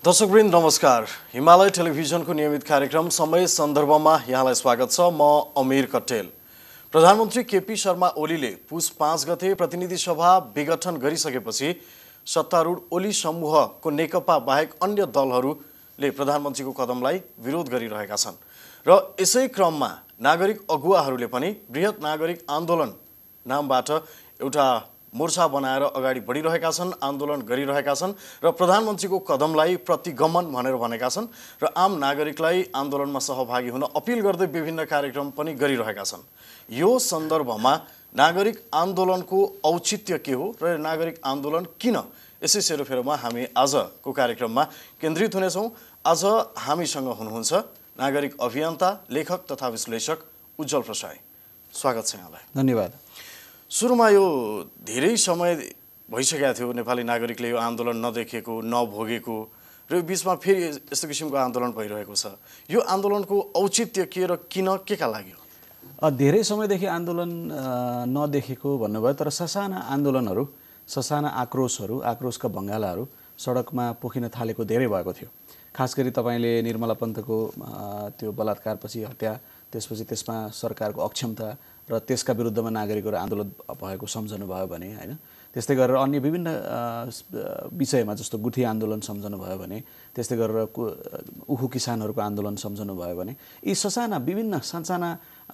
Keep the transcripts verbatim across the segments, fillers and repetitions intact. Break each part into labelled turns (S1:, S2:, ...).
S1: दर्शकवृन्द नमस्कार। हिमालय टेलिभिजनको नियमित कार्यक्रम समय सन्दर्भमा यहाँलाई स्वागत छ। म अमीर कट्टेल। प्रधानमन्त्री केपी शर्मा ओलीले पुस पाँच गते प्रतिनिधि सभा विघटन गरिसकेपछि सत्तारूढ ओली समूहको नेकपा बाहेक अन्य दलहरूले प्रधानमन्त्रीको कदमलाई विरोध गरिरहेका छन् र यसै क्रममा नागरिक अगुवाहरूले पनि बृहत नागरिक आन्दोलन नामबाट एउटा मोर्चा बनाएर अगाडि बढिरहेका छन्, आन्दोलन गरिरहेका छन् र प्रधानमन्त्रीको कदमलाई प्रतिगमन भनेर भनेका छन् र आम नागरिकलाई आन्दोलनमा सहभागी हुन अपिल गर्दै विभिन्न कार्यक्रम पनि गरिरहेका छन्। यो सन्दर्भमा नागरिक आन्दोलनको औचित्य के हो र नागरिक आन्दोलन किन, यसै सेरोफेरोमा हामी आजको कार्यक्रममा केन्द्रित हुनेछौँ। आज हामीसँग हुनुहुन्छ नागरिक अभियन्ता, लेखक तथा विश्लेषक उज्जवल प्रसाई। स्वागत छ यहाँलाई।
S2: धन्यवाद।
S1: सुरुमा यो धेरै समय भइसकेको थियो नेपाली नागरिकले यो आन्दोलन नदेखेको, नभोगेको र यो बिचमा फेरि यस्तो किसिमको आन्दोलन भइरहेको छ। यो आन्दोलनको औचित्य के र किन, के का लाग्यो?
S2: धेरै समयदेखि आन्दोलन नदेखेको भन्नुभयो, तर ससाना आन्दोलनहरू, ससाना आक्रोशहरू, आक्रोशका भङ्गालाहरू सडकमा पोखिन थालेको धेरै भएको थियो। खास गरी तपाईँले निर्मला पन्तको त्यो बलात्कारपछि हत्या, त्यसपछि त्यसमा सरकारको अक्षमता र त्यसका विरुद्धमा नागरिकहरू आन्दोलन भएको सम्झनु भयो भने हैन, त्यस्तै गरेर अन्य विभिन्न विषयमा जस्तो गुठी आन्दोलन सम्झनु भयो भने, त्यस्तै गरेर उखु किसानहरूको आन्दोलन सम्झनु भयो भने, यी ससाना विभिन्न सानसाना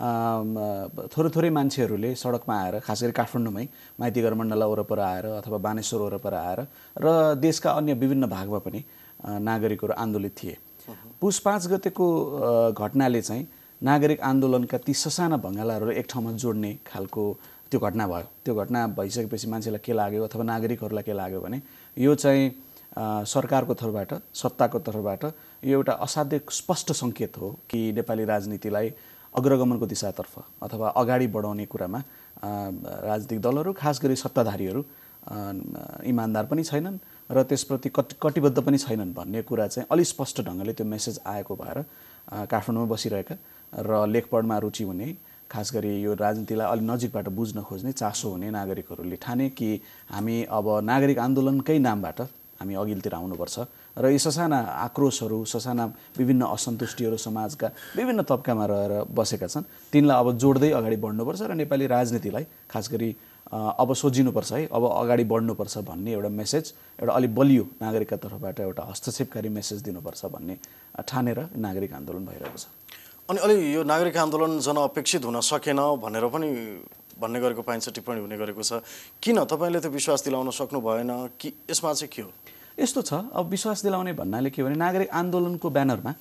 S2: थोरै थोरै मान्छेहरूले सडकमा आएर, खास गरी काठमाडौँमै माइतीघर मण्डला वरपर आएर अथवा बानेश्वर वरपर आएर र देशका अन्य विभिन्न भागमा पनि नागरिकहरू आन्दोलित थिए। पुस पाँच गतेको घटनाले चाहिँ नागरिक आन्दोलनका ती ससाना भङ्गालाहरू एक ठाउँमा जोड्ने खालको त्यो घटना भयो। त्यो घटना भइसकेपछि मान्छेलाई के लाग्यो अथवा नागरिकहरूलाई के लाग्यो भने यो चाहिँ सरकारको तर्फबाट, सत्ताको तर्फबाट यो एउटा असाध्य स्पष्ट सङ्केत हो कि नेपाली राजनीतिलाई अग्रगमनको दिशातर्फ अथवा अगाडि बढाउने कुरामा राजनीतिक दलहरू, खास गरी सत्ताधारीहरू इमान्दार पनि छैनन् र त्यसप्रति कटिबद्ध पनि छैनन् भन्ने कुरा चाहिँ अलि स्पष्ट ढङ्गले त्यो मेसेज आएको भएर काठमाडौँमा बसिरहेका र लेखपढमा रुचि हुने, खास गरी यो राजनीतिलाई अलि नजिकबाट बुझ्न खोज्ने, चासो हुने नागरिकहरूले ठाने कि हामी अब नागरिक आन्दोलनकै नामबाट हामी अघिल्तिर आउनुपर्छ र यी ससाना आक्रोशहरू, ससाना विभिन्न असन्तुष्टिहरू समाजका विभिन्न तबकामा रहेर बसेका छन्, तिनलाई अब जोड्दै अगाडि बढ्नुपर्छ र नेपाली राजनीतिलाई खास गरी अब सोझिनुपर्छ है, अब अगाडि बढ्नुपर्छ भन्ने एउटा मेसेज, एउटा अलि बलियो नागरिकका तर्फबाट एउटा हस्तक्षेपकारी मेसेज दिनुपर्छ भन्ने ठानेर नागरिक आन्दोलन भइरहेको छ।
S1: अनि अलि यो नागरिक आन्दोलन जनअपेक्षित हुन सकेन भनेर पनि भन्ने गरेको पाइन्छ, टिप्पणी हुने गरेको छ। किन तपाईँले त्यो विश्वास दिलाउन सक्नु भएन कि यसमा चाहिँ के हो?
S2: यस्तो छ, अब विश्वास दिलाउने भन्नाले के भने नागरिक आन्दोलनको ब्यानरमा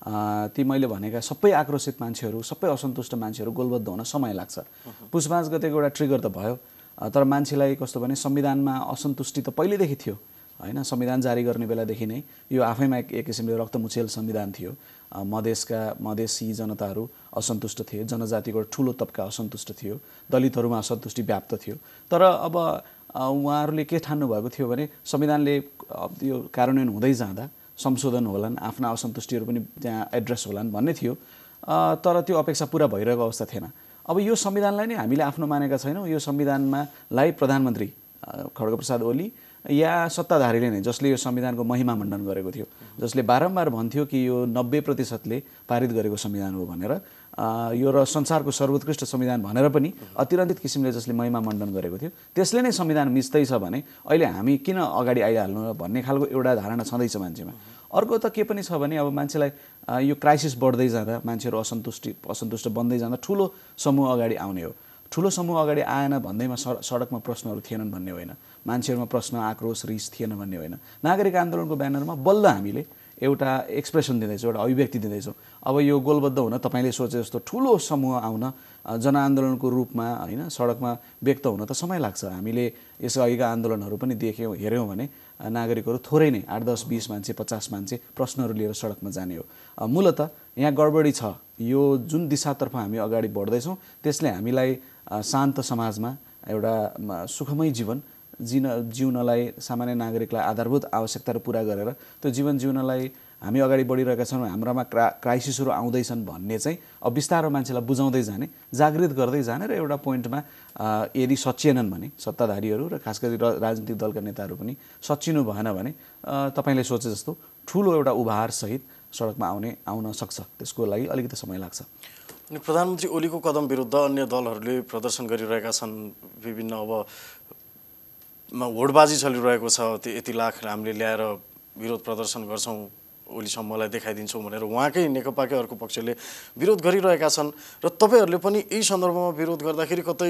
S2: ती मैले भनेका सबै आक्रोशित मान्छेहरू, सबै असन्तुष्ट मान्छेहरू गोलबद्ध हुन समय लाग्छ। पुस पाँच गतेको एउटा ट्रिगर त भयो, तर मान्छेलाई कस्तो भने संविधानमा असन्तुष्टि त पहिलेदेखि थियो हैन। संविधान जारी गर्ने बेलादेखि नै यो आफैमा एक, एक किसिमले रक्तमुचेल संविधान थियो। मधेसका मधेसी जनताहरू असन्तुष्ट थिए, जनजातिको ठुलो तबका असन्तुष्ट थियो, दलितहरूमा असन्तुष्टि व्याप्त थियो। तर अब उहाँहरूले के ठान्नु भएको थियो भने संविधानले यो कार्यान्वयन हुँदै जाँदा संशोधन होलान्, आफ्ना असन्तुष्टिहरू पनि त्यहाँ एड्रेस होलान् भन्ने थियो। तर त्यो अपेक्षा पुरा भइरहेको अवस्था थिएन। अब यो संविधानलाई नै हामीले आफ्नो मानेका छैनौँ। यो संविधानमा लाई प्रधानमन्त्री खड्गप्रसाद ओली या सत्ताधारीले नै, जसले यो संविधानको महिमा मण्डन गरेको थियो, जसले बारम्बार भन्थ्यो कि यो नब्बे प्रतिशतले पारित गरेको संविधान हो भनेर, यो र संसारको सर्वोत्कृष्ट संविधान भनेर पनि अतिरञ्जित किसिमले जसले महिमा मण्डन गरेको थियो, त्यसले नै संविधान मिच्दैछ भने अहिले हामी किन अगाडि आइहाल्नु भन्ने खालको एउटा धारणा छँदैछ मान्छेमा। अर्को त के पनि छ भने अब मान्छेलाई यो क्राइसिस बढ्दै जाँदा, मान्छेहरू असन्तुष्टि असन्तुष्ट बन्दै जाँदा ठुलो समूह अगाडि आउने हो। ठुलो समूह अगाडि आएन भन्दैमा सडकमा प्रश्नहरू थिएनन् भन्ने होइन, मान्छेहरूमा प्रश्न, आक्रोश, रिस थिएन भन्ने होइन। नागरिक आन्दोलनको ब्यानरमा बल्ल हामीले एउटा एक्सप्रेसन दिँदैछौँ, एउटा अभिव्यक्ति दिँदैछौँ। अब यो गोलबद्ध हुन तपाईँले सोचे जस्तो ठुलो समूह आउन, जनआन्दोलनको रूपमा हैन सडकमा व्यक्त हुन त समय लाग्छ। हामीले यसअघिका आन्दोलनहरू पनि देख्यौँ, हेऱ्यौँ भने नागरिकहरू थोरै नै आठ दस बिस मान्छे, पचास मान्छे प्रश्नहरू लिएर सडकमा जाने हो। मूलतः यहाँ गडबडी छ। यो जुन दिशातर्फ हामी अगाडि बढ्दैछौँ त्यसले हामीलाई शान्त समाजमा एउटा सुखमय जीवन जिन जिउनलाई, सामान्य नागरिकलाई आधारभूत आवश्यकताहरू पुरा गरेर त्यो जीवन जिउनलाई हामी अगाडि बढिरहेका छौँ, हाम्रामा क्रा क्राइसिसहरू आउँदैछन् भन्ने चाहिँ अब बिस्तारो मान्छेलाई बुझाउँदै जाने, जागृत गर्दै जाने र एउटा पोइन्टमा यदि सचिएनन् भने सत्ताधारीहरू र खास गरी राजनीतिक दलका नेताहरू पनि सचिनु भएन भने तपाईँले सोचे जस्तो ठुलो एउटा उभारसहित सडकमा आउने आउन सक्छ। त्यसको लागि अलिकति समय लाग्छ।
S1: अनि प्रधानमन्त्री ओलीको कदम विरुद्ध अन्य दलहरूले प्रदर्शन गरिरहेका छन्। विभिन्न अब होडबाजी चलिरहेको छ। त्यो यति लाख हामीले ल्याएर विरोध प्रदर्शन गर्छौँ, ओली समूहलाई देखाइदिन्छौँ भनेर उहाँकै नेकपाकै अर्को पक्षले विरोध गरिरहेका छन्। र तपाईँहरूले पनि यही सन्दर्भमा विरोध गर्दाखेरि कतै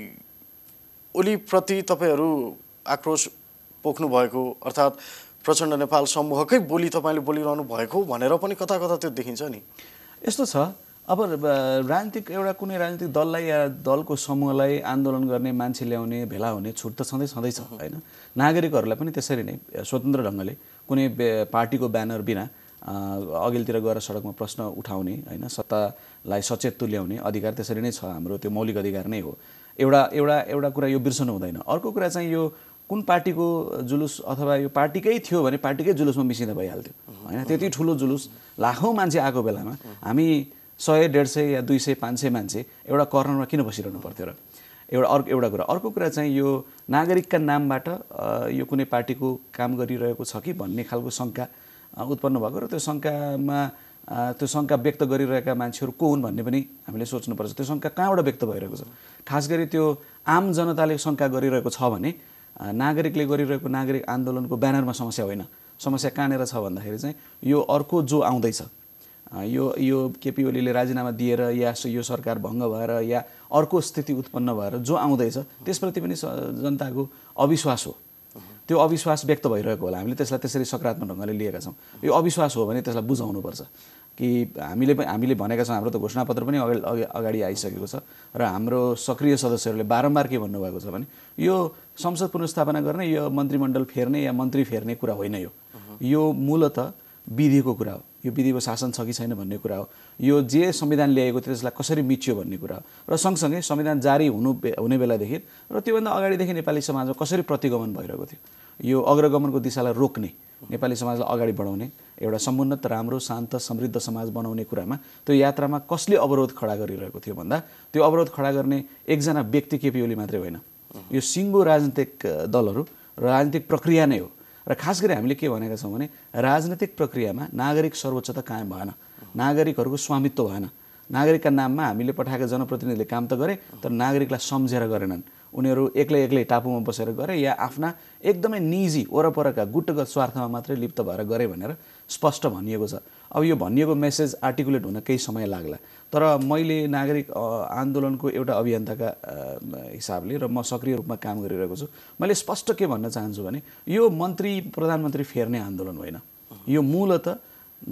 S1: ओलीप्रति तपाईँहरू आक्रोश पोख्नु भएको, अर्थात् प्रचण्ड नेपाल समूहकै बोली तपाईँले बोलिरहनु भएको भनेर पनि कता कता त्यो देखिन्छ नि।
S2: यस्तो छ, अब राजनीतिक एउटा कुनै राजनीतिक दललाई या दलको समूहलाई आन्दोलन गर्ने मान्छे ल्याउने भेला हुने छुट त सधैँ छँदैछ होइन। नागरिकहरूलाई पनि त्यसरी नै स्वतन्त्र ढङ्गले कुनै पार्टीको ब्यानर बिना अघिल्तिर गएर सडकमा प्रश्न उठाउने होइन, सत्तालाई सचेत तुल्याउने अधिकार त्यसरी नै छ। हाम्रो त्यो मौलिक अधिकार नै हो। एउटा एउटा एउटा कुरा यो बिर्सनु हुँदैन। अर्को कुरा चाहिँ यो कुन पार्टीको जुलुस अथवा यो पार्टीकै थियो भने पार्टीकै जुलुसमा मिसिँदा भइहाल्थ्यो होइन। त्यति ठुलो जुलुस लाखौँ मान्छे आएको बेलामा हामी सय डेढ सय या दुई सय पाँच सय मान्छे एउटा कर्नरमा किन बसिरहनु पर्थ्यो र? एउटा अर्को एउटा कुरा अर्को कुरा चाहिँ यो नागरिकका नामबाट यो कुनै पार्टीको काम गरिरहेको छ कि भन्ने खालको शङ्का उत्पन्न भएको र त्यो शङ्कामा त्यो शङ्का व्यक्त गरिरहेका मान्छेहरू को हुन् भन्ने पनि हामीले सोच्नुपर्छ। त्यो शङ्का कहाँबाट व्यक्त भइरहेको छ? खास गरी त्यो आम जनताले शङ्का गरिरहेको छ भने नागरिकले गरिरहेको नागरिक आन्दोलनको ब्यानरमा समस्या होइन। समस्या कहाँनिर छ भन्दाखेरि चाहिँ यो अर्को जो आउँदैछ, यो यो केपी ओलीले राजीनामा दिएर या यो सरकार भङ्ग भएर या अर्को स्थिति उत्पन्न भएर जो आउँदैछ त्यसप्रति पनि जनताको अविश्वास हो। त्यो अविश्वास व्यक्त भइरहेको होला। हामीले त्यसलाई त्यसरी सकारात्मक ढङ्गले लिएका छौँ। यो अविश्वास हो भने त्यसलाई बुझाउनुपर्छ कि हामीले हामीले भनेका छौँ। हाम्रो त घोषणापत्र पनि अगाडि अगाडि आइसकेको छ र हाम्रो सक्रिय सदस्यहरूले बारम्बार के भन्नुभएको छ भने यो संसद पुनर्स्थापना गर्ने, यो मन्त्रीमण्डल फेर्ने या मन्त्री फेर्ने कुरा होइन। यो यो मूलतः विधिको कुरा हो। यो विधिको शासन छ कि छैन भन्ने कुरा हो। यो जे संविधान ल्याएको थियो त्यसलाई कसरी मिच्यो भन्ने कुरा हो। र सँगसँगै संविधान जारी हुनु हुने बेलादेखि र त्योभन्दा अगाडिदेखि नेपाली समाजमा कसरी प्रतिगमन भइरहेको थियो, यो अग्रगमनको दिशालाई रोक्ने, नेपाली समाजलाई अगाडि बढाउने, एउटा समुन्नत राम्रो शान्त समृद्ध समाज बनाउने कुरामा त्यो यात्रामा कसले अवरोध खडा गरिरहेको थियो भन्दा त्यो अवरोध खडा गर्ने एकजना व्यक्ति केपी ओली मात्रै होइन। यो सिङ्गो राजनीतिक दलहरू र राजनीतिक प्रक्रिया नै हो। र खास गरी हामीले के भनेका छौँ भने राजनीतिक प्रक्रियामा नागरिक सर्वोच्चता कायम भएन, नागरिकहरूको स्वामित्व भएन। नागरिकका नाममा हामीले पठाएका जनप्रतिनिधिले काम त गरे तर नागरिकलाई सम्झेर गरेनन्। उनीहरू एक्लै एक्लै टापुमा बसेर गरे या आफ्ना एकदमै निजी वरपरका गुटगत स्वार्थमा मात्रै लिप्त भएर गरे भनेर स्पष्ट भनिएको छ। अब यो भनिएको मेसेज आर्टिकुलेट हुन केही समय लाग्ला, तर मैले नागरिक आन्दोलनको एउटा अभियन्ताका हिसाबले र म सक्रिय रूपमा काम गरिरहेको छु, मैले स्पष्ट के भन्न चाहन्छु भने यो मन्त्री प्रधानमन्त्री फेर्ने आन्दोलन होइन। यो मूलतः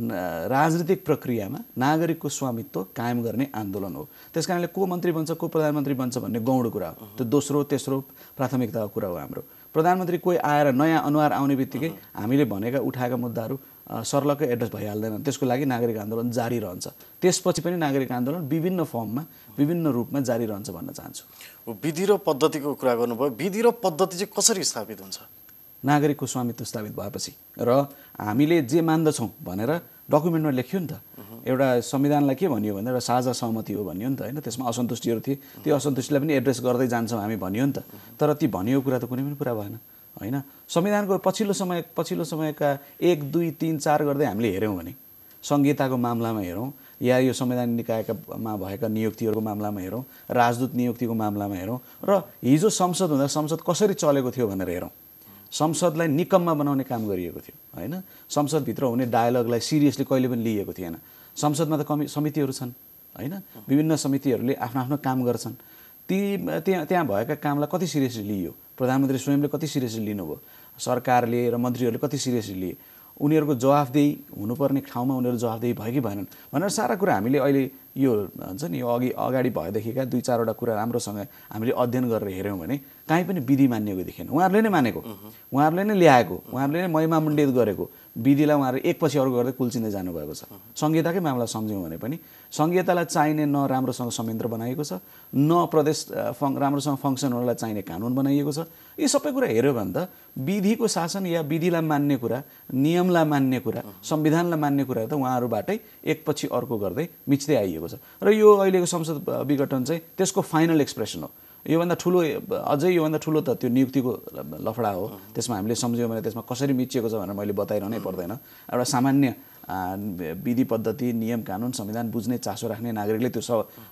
S2: राजनीतिक प्रक्रियामा नागरिकको स्वामित्व कायम गर्ने आन्दोलन हो। त्यसकारणले को मन्त्री बन्छ को प्रधानमन्त्री बन्छ भन्ने गौण कुरा हो। त्यो दोस्रो तेस्रो प्राथमिकताको कुरा हो। हाम्रो प्रधानमन्त्री कोही आएर नयाँ अनुहार आउने बित्तिकै हामीले भनेका उठाएका मुद्दाहरू सर्लक्कै एड्रेस भइहाल्दैन। त्यसको लागि नागरिक आन्दोलन जारी रहन्छ। त्यसपछि पनि नागरिक आन्दोलन विभिन्न फर्ममा विभिन्न रूपमा जारी रहन्छ भन्न चाहन्छु।
S1: विधि र पद्धतिको कुरा गर्नुभयो। विधि र पद्धति चाहिँ कसरी स्थापित हुन्छ?
S2: नागरिकको स्वामित्व स्थापित भएपछि र हामीले जे मान्दछौँ भनेर डकुमेन्टमा लेख्यो नि त। एउटा संविधानलाई के भनियो भने एउटा साझा सहमति हो भनियो नि त होइन। त्यसमा असन्तुष्टिहरू थिए, त्यो असन्तुष्टिलाई पनि एड्रेस गर्दै जान्छौँ हामी भनियो नि त। तर ती भनिएको कुरा त कुनै पनि पुरा भएन होइन। संविधानको पछिल्लो समय पछिल्लो समयका एक दुई तिन चार गर्दै हामीले हेऱ्यौँ भने संहिताको मामलामा हेरौँ या यो संवैधानिक निकायमा भएका नियुक्तिहरूको मामलामा हेरौँ, राजदूत नियुक्तिको मामलामा हेरौँ र हिजो संसद हुँदा संसद कसरी चलेको थियो भनेर हेरौँ। संसदलाई निकममा बनाउने काम गरिएको थियो होइन। संसदभित्र हुने डायलगलाई सिरियसली कहिले पनि लिएको थिएन। संसदमा त कमि समितिहरू छन् होइन। विभिन्न समितिहरूले आफ्नो आफ्नो काम गर्छन्। ती त्यहाँ त्यहाँ भएका कामलाई कति सिरियसली लियो? प्रधानमन्त्री स्वयंले कति सिरियसली लिनुभयो? सरकारले र मन्त्रीहरूले कति सिरियसली लिए? उनीहरूको जवाफदेही हुनुपर्ने ठाउँमा उनीहरू जवाफदेही भयो कि भएनन् भनेर सारा कुरा हामीले अहिले यो हुन्छ नि यो अघि अगाडि भएदेखिका दुई चारवटा कुरा राम्रोसँग हामीले अध्ययन गरेर हेऱ्यौँ भने काहीँ पनि विधि मानिएको देखेन। उहाँहरूले नै मानेको, उहाँहरूले नै ल्याएको, उहाँहरूले नै महिमामण्डित गरेको विधिलाई उहाँहरू एकपछि अर्को गर्दै कुल्चिँदै जानुभएको छ। संहिताकै मामला सम्झ्यौँ भने पनि संहितालाई चाहिने न राम्रोसँग संयन्त्र बनाइएको छ, न प्रदेश फङ राम्रोसँग फङ्सन हुनलाई चाहिने कानुन बनाइएको छ। यी सबै कुरा हेऱ्यो भने त विधिको शासन या विधिलाई मान्ने कुरा, नियमलाई मान्ने कुरा, संविधानलाई मान्ने कुरा त उहाँहरूबाटै एकपछि अर्को गर्दै मिच्दै आइएको छ। र यो अहिलेको संसद विघटन चाहिँ त्यसको फाइनल एक्सप्रेसन हो। योभन्दा ठुलो अझै योभन्दा ठुलो त त्यो नियुक्तिको लफडा हो। त्यसमा हामीले सम्झ्यौँ भने त्यसमा कसरी मिचिएको छ भनेर मैले बताइरहनै पर्दैन। एउटा सामान्य विधि पद्धति नियम कानुन संविधान बुझ्ने चासो राख्ने नागरिकले त्यो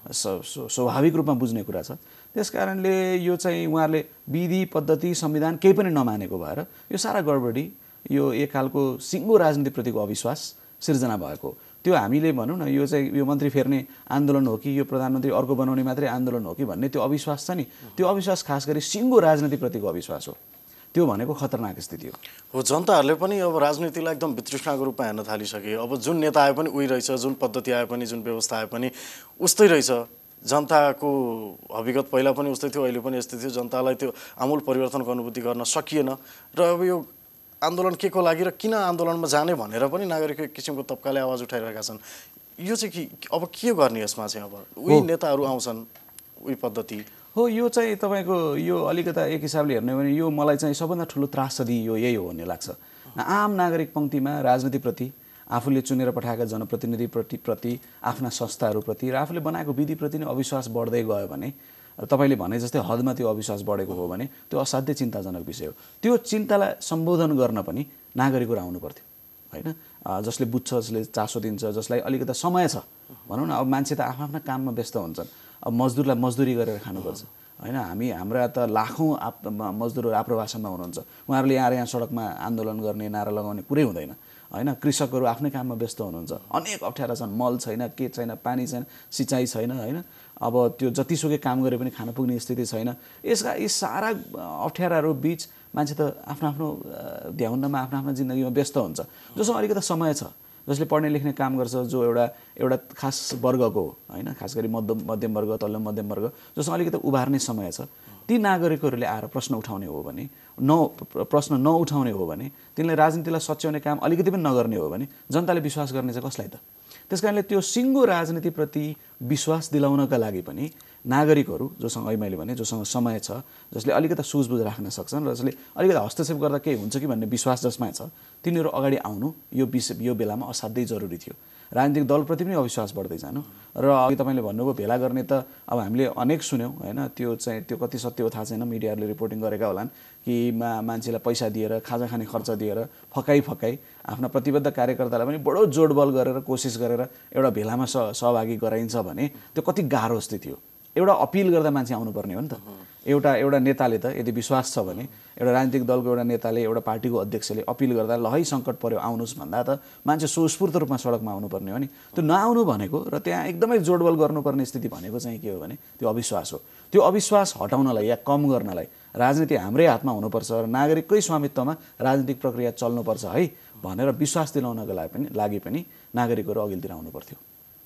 S2: स्वाभाविक रूपमा बुझ्ने कुरा छ। त्यस कारणले यो चाहिँ उहाँहरूले विधि पद्धति संविधान केही पनि नमानेको भएर यो सारा गडबडी यो एक खालको सिङ्गो राजनीतिप्रतिको अविश्वास सिर्जना भएको। त्यो हामीले भनौँ न यो चाहिँ यो मन्त्री फेर्ने आन्दोलन हो कि यो प्रधानमन्त्री अर्को बनाउने मात्रै आन्दोलन हो कि भन्ने त्यो अविश्वास छ नि, त्यो अविश्वास खास गरी सिङ्गो राजनीतिप्रतिको अविश्वास हो। त्यो भनेको खतरनाक स्थिति हो।
S1: हो जनताहरूले पनि अब राजनीतिलाई एकदम वितृष्णाको रूपमा हेर्न थालिसके। अब जुन नेता आए पनि उही रहेछ, जुन पद्धति आए पनि जुन व्यवस्था आए पनि उस्तै रहेछ। जनताको हकीकत पहिला पनि उस्तै थियो, अहिले पनि यस्तै थियो। जनतालाई त्यो आमूल परिवर्तनको अनुभूति गर्न सकिएन र अब यो आन्दोलन के को लागि र किन आन्दोलनमा जाने भनेर पनि नागरिक एक किसिमको तब्काले आवाज उठाइरहेका छन्। यो चाहिँ के अब के गर्ने यसमा चाहिँ? अब उही नेताहरू आउँछन् उही पद्धति
S2: हो। यो चाहिँ तपाईँको यो अलिकता एक हिसाबले हेर्ने हो भने यो मलाई चाहिँ सबभन्दा ठुलो त्रासदी यो यही हो भन्ने लाग्छ। आम नागरिक पङ्क्तिमा राजनीतिप्रति, आफूले चुनेर पठाएका जनप्रतिनिधिप्रति प्रति आफ्ना संस्थाहरूप्रति र आफूले बनाएको विधिप्रति नै अविश्वास बढ्दै गयो भने, तपाईँले भने जस्तै हदमा त्यो अविश्वास बढेको हो भने त्यो असाध्यै चिन्ताजनक विषय हो। त्यो चिन्तालाई सम्बोधन गर्न पनि नागरिकहरू आउनु पर्थ्यो होइन, जसले बुझ्छ, जसले चासो दिन्छ, जसलाई अलिकता समय छ भनौँ न। अब मान्छे त आफ्ना आफ्ना काममा व्यस्त हुन्छन्। अब मजदुरलाई मजदुरी गरेर खानुपर्छ होइन। हामी हाम्रा त लाखौँ आप मजदुरहरू आप्रवासनमा हुनुहुन्छ, उहाँहरूले यहाँ यहाँ सडकमा आन्दोलन गर्ने नारा लगाउने कुरै हुँदैन होइन। कृषकहरू आफ्नै काममा व्यस्त हुनुहुन्छ, अनेक अप्ठ्यारा छन्, मल छैन, के छैन, पानी छैन, सिँचाइ छैन होइन। अब त्यो जतिसुकै काम गरे पनि खान पुग्ने स्थिति छैन। यसका यी सारा अप्ठ्याराहरू बिच मान्छे त आफ्नो आफ्नो ध्यानमा आफ्नो आफ्नो जिन्दगीमा व्यस्त हुन्छ। जसमा अलिकति समय छ, जसले पढ्ने लेख्ने काम गर्छ, जो एउटा एउटा खास वर्गको हो होइन, खास गरी मध्यम मध्यम वर्ग, तल्लो मध्यम वर्ग, जसमा अलिकति उभार्ने समय छ, ती नागरिकहरूले आएर प्रश्न उठाउने हो भने, न प्रश्न नउठाउने हो भने, तिनले राजनीतिलाई सच्याउने काम अलिकति पनि नगर्ने हो भने जनताले विश्वास गर्ने चाहिँ कसलाई त? त्यस कारणले त्यो सिङ्गो राजनीतिप्रति विश्वास दिलाउनका लागि पनि नागरिकहरू जोसँग अहिले मैले भने जोसँग समय छ, जसले अलिकता सुझबुझ राख्न सक्छन् र जसले अलिकति हस्तक्षेप गर्दा केही हुन्छ कि भन्ने विश्वास जसमा छ, तिनीहरू अगाडि आउनु यो विषय यो बेलामा असाध्यै जरुरी थियो। राजनीतिक दलप्रति पनि अविश्वास बढ्दै जानु र अघि तपाईँले भन्नुभयो भेला गर्ने त अब हामीले अनेक सुन्यौँ होइन। त्यो चाहिँ त्यो कति सत्य हो थाहा छैन, मिडियाहरूले रिपोर्टिङ गरेका होलान् कि मा मान्छेलाई पैसा दिएर, खाजा खाने खर्च दिएर फकाइ फकाइ आफ्ना प्रतिबद्ध कार्यकर्तालाई पनि बडो जोडबल गरेर कोसिस गरेर एउटा भेलामा सहभागी गराइन्छ भने त्यो कति गाह्रो स्थिति हो। एउटा अपिल गर्दा मान्छे आउनुपर्ने हो नि त। एउटा एउटा नेताले त यदि विश्वास छ भने, एउटा राजनीतिक दलको एउटा नेताले, एउटा पार्टीको अध्यक्षले अपिल गर्दा ल है सङ्कट पर्यो आउनुहोस् भन्दा त मान्छे स्वस्फूर्त रूपमा सडकमा आउनुपर्ने हो नि। त्यो नआउनु भनेको र त्यहाँ एकदमै जोडबल गर्नुपर्ने स्थिति भनेको चाहिँ के हो भने त्यो अविश्वास हो। त्यो अविश्वास हटाउनलाई या कम गर्नलाई राजनीति हाम्रै हातमा हुनुपर्छ र नागरिककै स्वामित्वमा राजनीतिक प्रक्रिया चल्नुपर्छ है भनेर विश्वास दिलाउनका लागि पनि लागि पनि नागरिकहरू अघिल्तिर आउनु पर्थ्यो।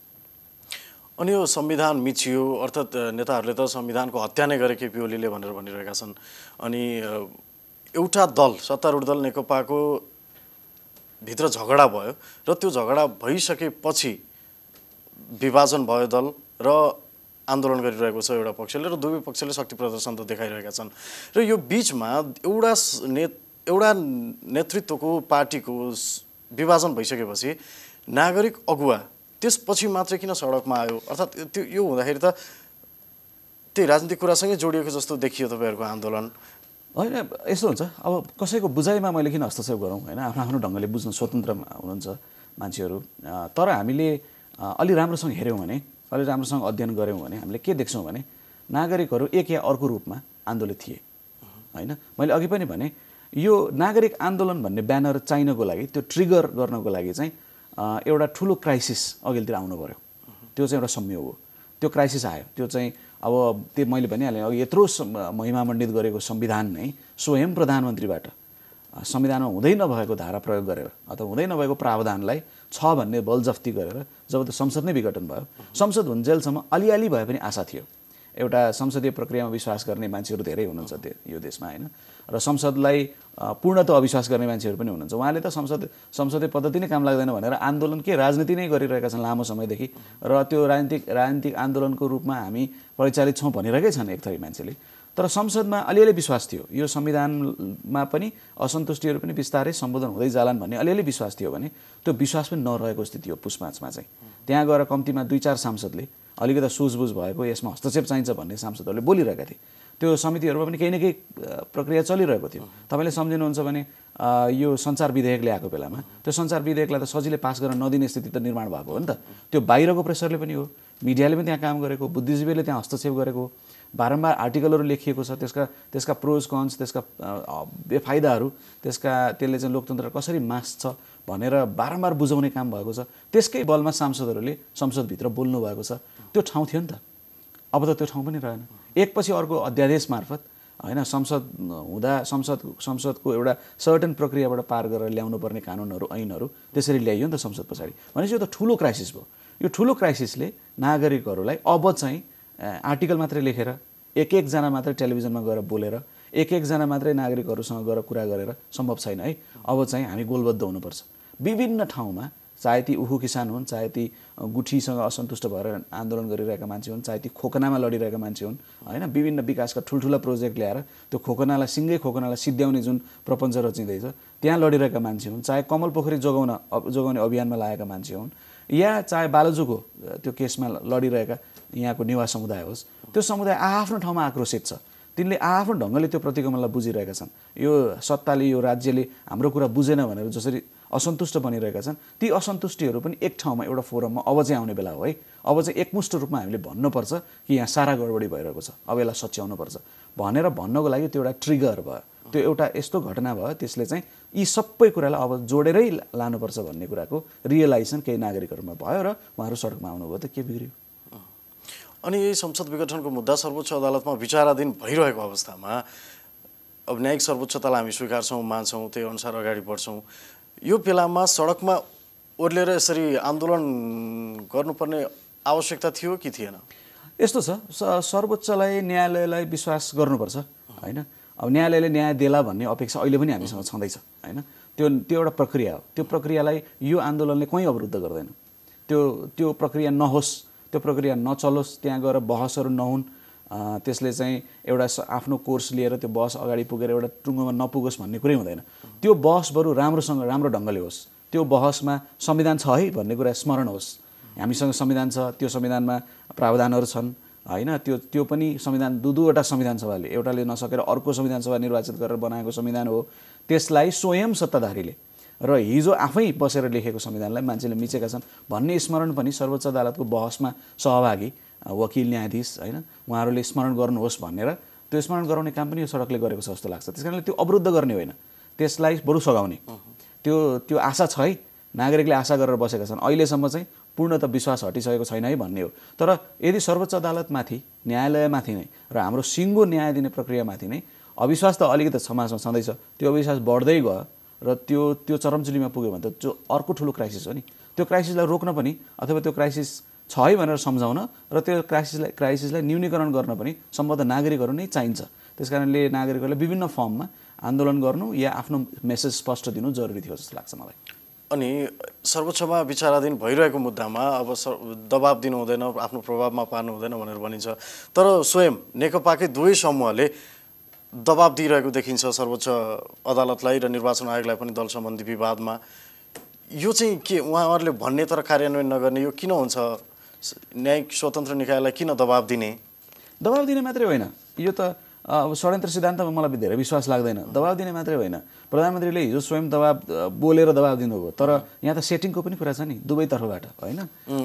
S1: अनि यो संविधान मिचियो अर्थात् नेताहरूले त संविधानको हत्या नै गरे केपी ओलीले भनेर भनिरहेका छन्। अनि एउटा दल सत्तारूढ दल नेकपाको भित्र झगडा भयो र त्यो झगडा भइसकेपछि विभाजन भयो दल र आन्दोलन गरिरहेको छ एउटा पक्षले र दुवै पक्षले शक्ति प्रदर्शन त देखाइरहेका छन्। र यो बिचमा एउटा ने एउटा नेतृत्वको पार्टीको विभाजन भइसकेपछि नागरिक अगुवा त्यसपछि मात्रै किन सडकमा आयो? अर्थात् त्यो यो हुँदाखेरि त त्यही राजनीतिक कुरासँगै जोडिएको जस्तो देखियो तपाईँहरूको आन्दोलन
S2: होइन। यस्तो हुन्छ, अब कसैको बुझाइमा मैले किन हस्तक्षेप गरौँ होइन, आफ्नो आफ्नो ढङ्गले बुझ्न स्वतन्त्र हुनुहुन्छ मान्छेहरू। तर हामीले अलि राम्रोसँग हेऱ्यौँ भने, अलि राम्रोसँग अध्ययन गऱ्यौँ भने हामीले के देख्छौँ भने नागरिकहरू एक या अर्को रूपमा आन्दोलित थिए होइन। मैले अघि पनि भने यो नागरिक आन्दोलन भन्ने ब्यानर चाहिनको लागि, त्यो ट्रिगर गर्नको लागि चाहिँ एउटा ठुलो क्राइसिस अघिल्तिर आउनु पऱ्यो। त्यो चाहिँ एउटा संयोग हो। त्यो क्राइसिस आयो, त्यो चाहिँ अब त्यो मैले भनिहालेँ अघि यत्रो महिमामण्डित गरेको संविधान नै स्वयं प्रधानमन्त्रीबाट संविधानमा हुँदै नभएको धारा प्रयोग गरेर अथवा हुँदै नभएको प्रावधानलाई छ भन्ने बलजफ्ती गरेर जब त्यो संसद नै विघटन भयो, संसद हुन्जेलसम्म अलिअलि भए पनि आशा थियो। एउटा संसदीय प्रक्रियामा विश्वास गर्ने मान्छेहरू धेरै हुनुहुन्छ त्यो यो देशमा होइन, र संसदलाई पूर्णतः अविश्वास गर्ने मान्छेहरू पनि हुनुहुन्छ। उहाँले त संसद संसदीय पद्धति नै काम लाग्दैन भनेर आन्दोलन के राजनीति नै गरिरहेका छन् लामो समयदेखि, र त्यो राजनीतिक राजनीतिक आन्दोलनको रूपमा हामी परिचालित छौँ भनिरहेकै छन् एक थरी मान्छेले। तर संसदमा अलिअलि विश्वास थियो, यो संविधानमा पनि असन्तुष्टिहरू पनि बिस्तारै सम्बोधन हुँदै जालान् भन्ने अलिअलि विश्वास थियो भने त्यो विश्वास पनि नरहेको स्थिति हो पुस पाँचमा चाहिँ। त्यहाँ गएर कम्तीमा दुई चार सांसदले अलिकति सुझबुझ भएको यसमा हस्तक्षेप चाहिन्छ भन्ने सांसदहरूले बोलिरहेका थिए। त्यो समितिहरूमा पनि केही न केही प्रक्रिया चलिरहेको थियो। तपाईँले सम्झिनुहुन्छ भने यो सञ्चार विधेयक ल्याएको बेलामा त्यो सञ्चार विधेयकलाई त सजिलै पास गर्न नदिने स्थिति त निर्माण भएको हो नि त। त्यो बाहिरको प्रेसरले पनि हो, मिडियाले पनि त्यहाँ काम गरेको, बुद्धिजीवीले त्यहाँ हस्तक्षेप गरेको, बारम्बार आर्टिकलहरू लेखिएको छ, त्यसका त्यसका प्रोज कन्स, त्यसका बेफाइदाहरू, त्यसका त्यसले चाहिँ लोकतन्त्र कसरी मास्छ भनेर बारम्बार बुझाउने काम भएको छ। त्यसकै बलमा सांसदहरूले संसदभित्र बोल्नु भएको छ। त्यो ठाउँ थियो नि त, अब त त्यो ठाउँ पनि रहेन। एकपछि अर्को अध्यादेश मार्फत होइन संसद हुँदा संसद संसदको एउटा सर्टेन प्रक्रियाबाट पार गरेर ल्याउनु पर्ने कानुनहरू ऐनहरू त्यसरी ल्याइयो नि त संसद पछाडि। भनेपछि यो त ठुलो क्राइसिस भयो। यो ठुलो क्राइसिसले नागरिकहरूलाई अब चाहिँ आर्टिकल मात्रै लेखेर एक एकजना मात्रै टेलिभिजनमा गएर बोलेर एक एकजना मात्रै नागरिकहरूसँग गएर कुरा गरेर सम्भव छैन है। अब चाहिँ हामी गोलबद्ध हुनुपर्छ। विभिन्न ठाउँमा चाहे ती उखु किसान हुन्, चाहे ती गुठीसँग असन्तुष्ट भएर आन्दोलन गरिरहेका मान्छे हुन्, चाहे ती खोकनामा लडिरहेका मान्छे हुन् होइन, विभिन्न विकासका ठुल्ठुला प्रोजेक्ट ल्याएर त्यो खोकनालाई सिङ्गै खोकनालाई सिद्ध्याउने जुन प्रपञ्च रचिँदैछ त्यहाँ लडिरहेका मान्छे हुन्, चाहे कमल पोखरी जोगाउन जोगाउने अभियानमा लागेका मान्छे हुन्, या चाहे बालजुको त्यो केसमा लडिरहेका यहाँको नेवा समुदाय होस्, त्यो समुदाय आआफ्नो ठाउँमा आक्रोशित छ। तिनले आआफ्नो ढङ्गले त्यो प्रतिगमनलाई बुझिरहेका छन्। यो सत्ताले, यो राज्यले हाम्रो कुरा बुझेन भनेर जसरी असन्तुष्ट बनिरहेका छन्, ती असन्तुष्टिहरू पनि एक ठाउँमा एउटा फोरममा अब चाहिँ आउने बेला हो है। अब चाहिँ एकमुष्ट रूपमा हामीले भन्नुपर्छ कि यहाँ सारा गडबडी भइरहेको छ, अब यसलाई सच्याउनुपर्छ भनेर भन्नको लागि त्यो एउटा ट्रिगर भयो, त्यो एउटा यस्तो घटना भयो, त्यसले चाहिँ यी सबै कुरालाई अब जोडेरै लानुपर्छ भन्ने कुराको रियलाइजेसन केही नागरिकहरूमा भयो र उहाँहरू सडकमा आउनुभयो। त के बिग्रियो?
S1: अनि यही संसद विघटनको मुद्दा सर्वोच्च अदालतमा विचाराधीन भइरहेको अवस्थामा अब न्यायिक सर्वोच्चतालाई हामी स्वीकार्छौँ, मान्छौँ, त्यही अनुसार अगाडि बढ्छौँ। यो बेलामा सडकमा ओर्लेर यसरी आन्दोलन गर्नुपर्ने आवश्यकता थियो कि थिएन?
S2: यस्तो छ, सर्वोच्चलाई न्यायालयलाई विश्वास गर्नुपर्छ होइन। अब न्यायालयले न्याय देला भन्ने अपेक्षा अहिले पनि हामीसँग छँदैछ होइन। त्यो त्यो एउटा प्रक्रिया हो। त्यो प्रक्रियालाई यो आन्दोलनले कहीँ अवरुद्ध गर्दैन। त्यो त्यो प्रक्रिया नहोस्, त्यो प्रक्रिया नचलोस्, त्यहाँ गएर बहसहरू नहुन्, त्यसले चाहिँ एउटा आफ्नो कोर्स लिएर त्यो बहस अगाडि पुगेर एउटा टुङ्गोमा नपुगोस् भन्ने कुरै हुँदैन। त्यो बहस बरु राम्रोसँग राम्रो ढङ्गले होस्। त्यो बहसमा संविधान छ है भन्ने कुरा स्मरण होस्। हामीसँग संविधान छ, त्यो संविधानमा प्रावधानहरू छन् होइन। त्यो त्यो पनि संविधान दुई दुईवटा संविधान सभाले, एउटाले नसकेर अर्को संविधान सभा निर्वाचित गरेर बनाएको संविधान हो। त्यसलाई स्वयं सत्ताधारीले र हिजो आफै बसेर लेखेको संविधानलाई मान्छेले मिचेका छन् भन्ने स्मरण पनि सर्वोच्च अदालतको बहसमा सहभागी वकिल, न्यायाधीश होइन, उहाँहरूले स्मरण गर्नुहोस् भनेर त्यो स्मरण गराउने काम पनि यो सडकले गरेको छ जस्तो लाग्छ। त्यस कारणले त्यो अवरुद्ध गर्ने होइन, त्यसलाई बरु सघाउने त्यो त्यो आशा छ है। नागरिकले आशा गरेर बसेका छन्। अहिलेसम्म चाहिँ पूर्णतः विश्वास हटिसकेको छैन है भन्ने हो। तर यदि सर्वोच्च अदालतमाथि, न्यायालयमाथि नै र हाम्रो सिङ्गो न्याय दिने प्रक्रियामाथि नै अविश्वास त अलिकति समाजमा छँदैछ, त्यो अविश्वास बढ्दै गयो र त्यो त्यो चरमचुलीमा पुग्यो भने त जो अर्को ठुलो क्राइसिस हो नि। त्यो क्राइसिसलाई रोक्न पनि अथवा त्यो क्राइसिस छ है भनेर सम्झाउन र त्यो क्राइसिसलाई क्राइसिसलाई न्यूनीकरण गर्न पनि सम्भवतः नागरिकहरू नै चाहिन्छ। त्यस कारणले नागरिकहरूले विभिन्न फर्ममा आन्दोलन गर्नु या आफ्नो मेसेज स्पष्ट दिनु जरुरी थियो जस्तो लाग्छ मलाई।
S1: अनि सर्वोच्चमा विचाराधीन भइरहेको मुद्दामा अब दबाब दिनु हुँदैन, आफ्नो प्रभावमा पार्नु हुँदैन भनेर भनिन्छ। तर स्वयं नेकपाकै दुवै समूहले दबाब दिइरहेको देखिन्छ सर्वोच्च अदालतलाई र निर्वाचन आयोगलाई पनि दल सम्बन्धी विवादमा। यो चाहिँ के उहाँहरूले भन्ने तर कार्यान्वयन नगर्ने, यो किन हुन्छ? न्यायिक स्वतन्त्र निकायलाई किन दबाब दिने?
S2: दबाब दिने मात्रै होइन, यो त अब षड्यन्त्र सिद्धान्तमा मलाई धेरै विश्वास लाग्दैन। दबाब दिने मात्रै होइन, प्रधानमन्त्रीले हिजो स्वयं दबाब बोलेर दबाब दिनुभयो, तर यहाँ त सेटिङको पनि कुरा छ नि दुवैतर्फबाट होइन।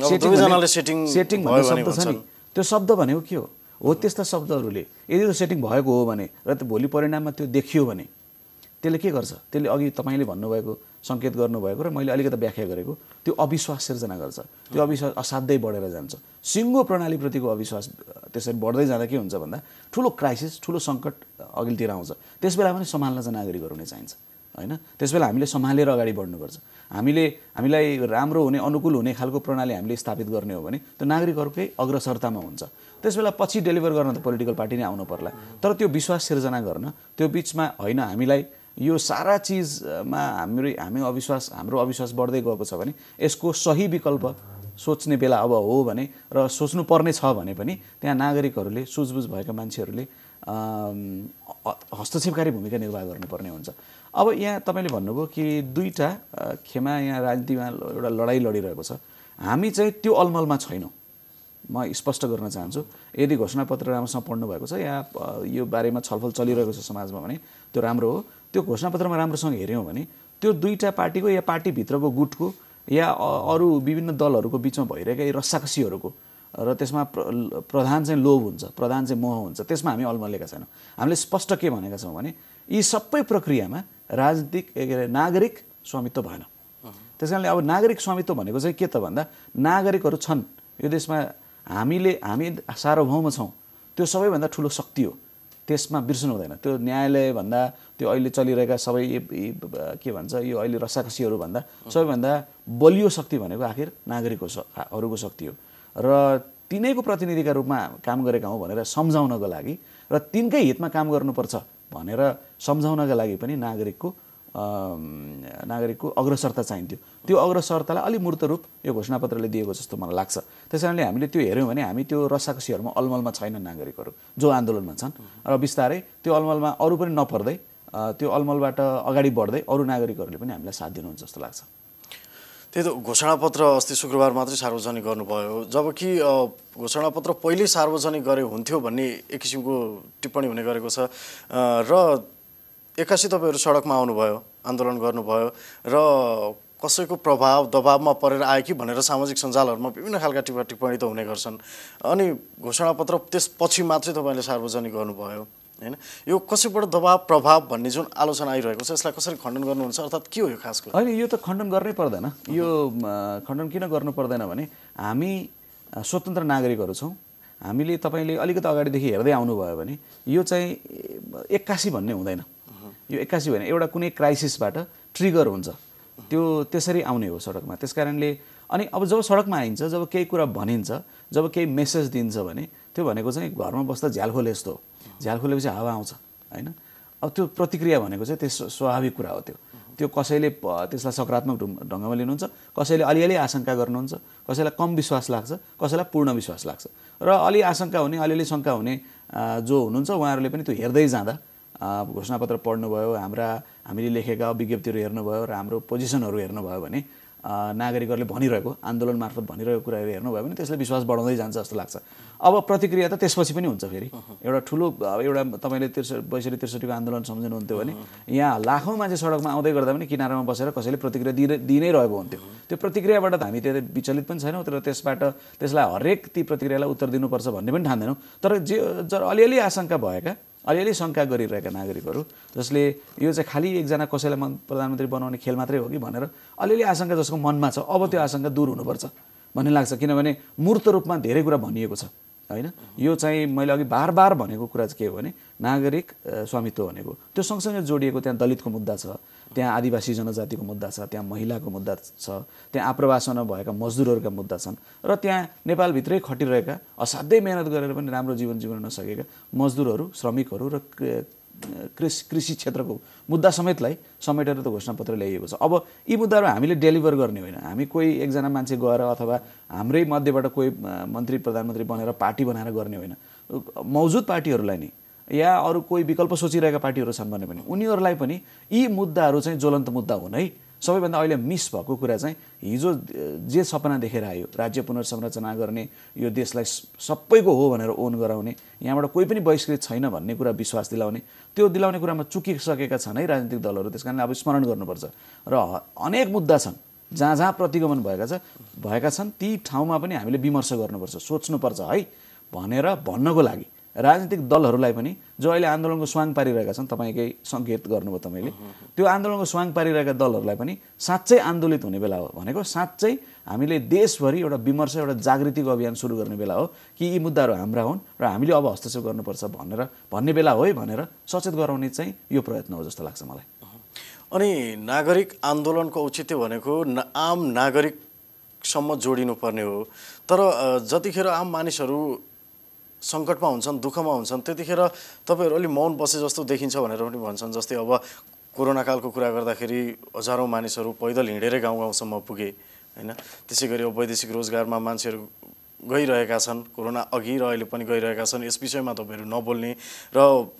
S1: सेटिङ
S2: सेटिङ भन्ने शब्द छ नि, त्यो शब्द भनेको के हो? हो त्यस्ता शब्दहरूले यदि त्यो सेटिङ भएको हो भने र त्यो भोलि परिणाममा त्यो देखियो भने त्यसले के गर्छ? त्यसले अघि तपाईँले भन्नुभएको सङ्केत गर्नुभएको र मैले अलिकति व्याख्या गरेको त्यो अविश्वास सिर्जना गर्छ। त्यो अविश्वास असाध्यै बढेर जान्छ। सिङ्गो प्रणालीप्रतिको अविश्वास त्यसरी बढ्दै जाँदा के हुन्छ भन्दा ठुलो क्राइसिस, ठुलो सङ्कट अघिल्तिर आउँछ। त्यस बेला पनि सम्हाल्न चाहिँ नागरिकहरू नै चाहिन्छ होइन। त्यस बेला हामीले सम्हालेर अगाडि बढ्नुपर्छ। हामीले हामीलाई राम्रो हुने, अनुकूल हुने खालको प्रणाली हामीले स्थापित गर्ने हो भने त्यो नागरिकहरूकै अग्रसरतामा हुन्छ। त्यस बेला पछि डेलिभर गर्न त पोलिटिकल पार्टी नै आउनु पर्ला। तर त्यो विश्वास सिर्जना गर्न त्यो बिचमा होइन, हामीलाई यो सारा चिजमा हाम्रो हामी अविश्वास हाम्रो अविश्वास बढ्दै गएको छ भने यसको सही विकल्प सोच्ने बेला अब हो भने र सोच्नु पर्ने छ भने पनि त्यहाँ नागरिकहरूले, सुझबुझ भएका मान्छेहरूले हस्तक्षेपकारी भूमिका निर्वाह गर्नुपर्ने हुन्छ। अब यहाँ तपाईँले भन्नुभयो कि दुईवटा खेमा यहाँ राजनीतिमा एउटा लडाइँ लडिरहेको छ, हामी चाहिँ त्यो अलमलमा छैनौँ। म स्पष्ट गर्न चाहन्छु यदि घोषणापत्र राम्रोसँग पढ्नु भएको छ या यो बारेमा छलफल चलिरहेको छ समाजमा भने त्यो राम्रो हो। त्यो घोषणापत्रमा राम्रोसँग हेऱ्यौँ भने त्यो दुईटा पार्टीको या पार्टीभित्रको गुटको या अरू विभिन्न दलहरूको बिचमा भइरहेका यी रस्साकसीहरूको र त्यसमा प्रधान चाहिँ लोभ हुन्छ, प्रधान चाहिँ मोह हुन्छ, त्यसमा हामी अल्मलिएका छैनौँ। हामीले स्पष्ट के भनेका छौँ भने यी सबै प्रक्रियामा राजनीतिक के अरे नागरिक स्वामित्व भएन। त्यस कारणले अब नागरिक स्वामित्व भनेको चाहिँ के त भन्दा नागरिकहरू छन् यो देशमा, हामीले हामी सार्वभौम छौँ, त्यो सबैभन्दा ठुलो शक्ति हो, त्यसमा बिर्सनु हुँदैन। त्यो न्यायालयभन्दा त्यो अहिले चलिरहेका सबै के भन्छ यो अहिले रस्साकसीहरू भन्दा सबैभन्दा बलियो शक्ति भनेको आखिर नागरिकहरूको शक्ति हो र तिनैको प्रतिनिधिका रूपमा काम गरेका हौँ भनेर सम्झाउनको लागि र तिनकै हितमा काम गर्नुपर्छ भनेर सम्झाउनका लागि पनि नागरिकको नागरिकको अग्रसरता चाहिन्थ्यो। त्यो अग्रसरतालाई अलि मूर्त रूप यो घोषणापत्रले दिएको जस्तो मलाई लाग्छ। त्यस कारणले हामीले त्यो हेऱ्यौँ भने हामी त्यो रस्साकसीहरूमा अलमलमा छैनन् नागरिकहरू जो आन्दोलनमा छन् र बिस्तारै त्यो अलमलमा अरू पनि नपर्दै त्यो अलमलबाट अगाडि बढ्दै अरू नागरिकहरूले पनि हामीलाई साथ दिनुहुन्छ जस्तो लाग्छ।
S1: त्यही त घोषणापत्र अस्ति शुक्रबार मात्रै सार्वजनिक गर्नुभयो, जबकि घोषणापत्र पहिल्यै सार्वजनिक गरे हुन्थ्यो भन्ने एक किसिमको टिप्पणी हुने गरेको छ र एक्कासी तपाईँहरू सडकमा आउनुभयो, आन्दोलन गर्नुभयो र कसैको प्रभाव दबावमा परेर आयो कि भनेर सामाजिक सञ्जालहरूमा विभिन्न खालका टिप्पा टिप्पणी त हुने गर्छन्। अनि घोषणापत्र त्यसपछि मात्रै तपाईँले सार्वजनिक गर्नुभयो हैन, यो कसैबाट दबाव प्रभाव भन्ने जुन आलोचना आइरहेको छ यसलाई कसरी खण्डन गर्नुहुन्छ? अर्थात् के हो यो खास कुरा?
S2: होइन, यो त खण्डन गर्नै पर्दैन। यो खण्डन किन गर्नु पर्दैन भने हामी स्वतन्त्र नागरिकहरू छौँ। हामीले तपाईँले अलिकति अगाडिदेखि हेर्दै आउनुभयो भने यो चाहिँ एक्कासी भन्ने हुँदैन। यो एक्कासी होइन, एउटा कुनै क्राइसिसबाट ट्रिगर हुन्छ, त्यो त्यसरी आउने हो सडकमा। त्यस कारणले अनि अब जब सडकमा आइन्छ, जब केही कुरा भनिन्छ, जब केही मेसेज दिन्छ भने त्यो भनेको चाहिँ घरमा बस्दा झ्याल खोले जस्तो हो। झ्याल खोलेपछि हावा आउँछ होइन। अब त्यो प्रतिक्रिया भनेको चाहिँ त्यस स्वाभाविक कुरा हो। त्यो त्यो कसैले त्यसलाई सकारात्मक ढङ्गमा लिनुहुन्छ, कसैले अलिअलि आशंका गर्नुहुन्छ, कसैलाई कम विश्वास लाग्छ, कसैलाई पूर्ण विश्वास लाग्छ र अलि आशंका हुने अलिअलि शङ्का हुने जो हुनुहुन्छ उहाँहरूले पनि त्यो हेर्दै जाँदा घोषणापत्र पढ्नुभयो, हाम्रा हामीले लेखेका विज्ञप्तिहरू हेर्नुभयो र हाम्रो पोजिसनहरू हेर्नुभयो भने नागरिकहरूले भनिरहेको आन्दोलन मार्फत भनिरहेको कुराहरू हेर्नुभयो भने त्यसले विश्वास बढाउँदै जान्छ जस्तो लाग्छ। अब प्रतिक्रिया त त्यसपछि पनि हुन्छ। फेरि एउटा ठुलो एउटा तपाईँले त्रिसठी बैसठी त्रिसठीको आन्दोलन सम्झिनुहुन्थ्यो भने यहाँ लाखौँ मान्छे सडकमा आउँदै गर्दा पनि किनारामा बसेर कसैले प्रतिक्रिया दिइ दिइ नै रहेको हुन्थ्यो। त्यो प्रतिक्रियाबाट त हामी त्यति विचलित पनि छैनौँ, तर त्यसबाट त्यसलाई हरेक ती प्रतिक्रियालाई उत्तर दिनुपर्छ भन्ने पनि ठान्दैनौँ। तर जे अलिअलि आशंका भएका अलिअलि शङ्का गरिरहेका नागरिकहरू जसले यो चाहिँ खालि एकजना कसैलाई मन प्रधानमन्त्री बनाउने खेल मात्रै हो कि भनेर अलिअलि आशंका जसको मनमा छ, अब त्यो आशंका दूर हुनुपर्छ भन्ने लाग्छ। किनभने मूर्त रूपमा धेरै कुरा भनिएको छ होइन। यो चाहिँ मैले अघि बार बार भनेको कुरा चाहिँ के हो भने नागरिक स्वामित्व भनेको त्यो सँगसँगै जोडिएको त्यहाँ दलितको मुद्दा छ, त्यहाँ आदिवासी जनजातिको मुद्दा छ, त्यहाँ महिलाको मुद्दा छ, त्यहाँ आप्रवासमा भएका मजदुरहरूका मुद्दा छन् र त्यहाँ नेपालभित्रै खटिरहेका असाध्यै मेहनत गरेर पनि राम्रो जीवन जिउन नसकेका मजदुरहरू, श्रमिकहरू र कृषि कृषि क्षेत्रको मुद्दा समेतलाई समेटेर त घोषणापत्र ल्याइएको छ। अब यी मुद्दाहरू हामीले डेलिभर गर्ने होइन, हामी कोही एकजना मान्छे गएर अथवा हाम्रै मध्येबाट कोही मन्त्री प्रधानमन्त्री बनेर पार्टी बनाएर गर्ने होइन। मौजुद पार्टीहरूलाई नै या अरू कोही विकल्प सोचिरहेका पार्टीहरू छन् भने पनि उनीहरूलाई पनि यी मुद्दाहरू चाहिँ ज्वलन्त मुद्दा हुन् है। सबैभन्दा अहिले मिस भएको कुरा चाहिँ हिजो जे सपना देखेर आयो राज्य पुनर्संरचना गर्ने, यो देशलाई सबैको हो भनेर ओन गराउने, यहाँबाट कोही पनि बहिष्कृत छैन भन्ने कुरा विश्वास दिलाउने, त्यो दिलाउने कुरामा चुकिसकेका छन् है राजनीतिक दलहरू। त्यस कारणले अब स्मरण गर्नुपर्छ र अनेक मुद्दा छन् जहाँ जहाँ प्रतिगमन भएका छ भएका छन् ती ठाउँमा पनि हामीले विमर्श गर्नुपर्छ, सोच्नुपर्छ है भनेर भन्नको लागि राजनीतिक दलहरूलाई पनि जो अहिले आन्दोलनको स्वाङ पारिरहेका छन्, तपाईँकै सङ्केत गर्नुभयो तपाईँले, त्यो आन्दोलनको स्वाङ पारिरहेका दलहरूलाई पनि साँच्चै आन्दोलित हुने बेला हो भनेको साँच्चै हामीले देशभरि एउटा विमर्श एउटा जागृतिको अभियान सुरु गर्ने बेला हो कि यी मुद्दाहरू हाम्रा हुन् र हामीले अब हस्तक्षेप गर्नुपर्छ भनेर भन्ने बेला हो है भनेर सचेत गराउने चाहिँ यो प्रयत्न हो जस्तो लाग्छ मलाई।
S1: अनि नागरिक आन्दोलनको औचित्य भनेको आम नागरिकसम्म जोडिनुपर्ने हो, तर जतिखेर आम मानिसहरू सङ्कटमा हुन्छन्, दुःखमा हुन्छन्, त्यतिखेर तपाईँहरू अलि मौन बसे जस्तो देखिन्छ भनेर पनि भन्छन्। जस्तै अब कोरोना कालको कुरा गर्दाखेरि हजारौँ मानिसहरू पैदल हिँडेरै गाउँ गाउँसम्म पुगे होइन। त्यसै गरी अब वैदेशिक रोजगारमा मान्छेहरू गइरहेका छन्, कोरोना अघि र अहिले पनि गइरहेका छन्। यस विषयमा तपाईँहरू नबोल्ने र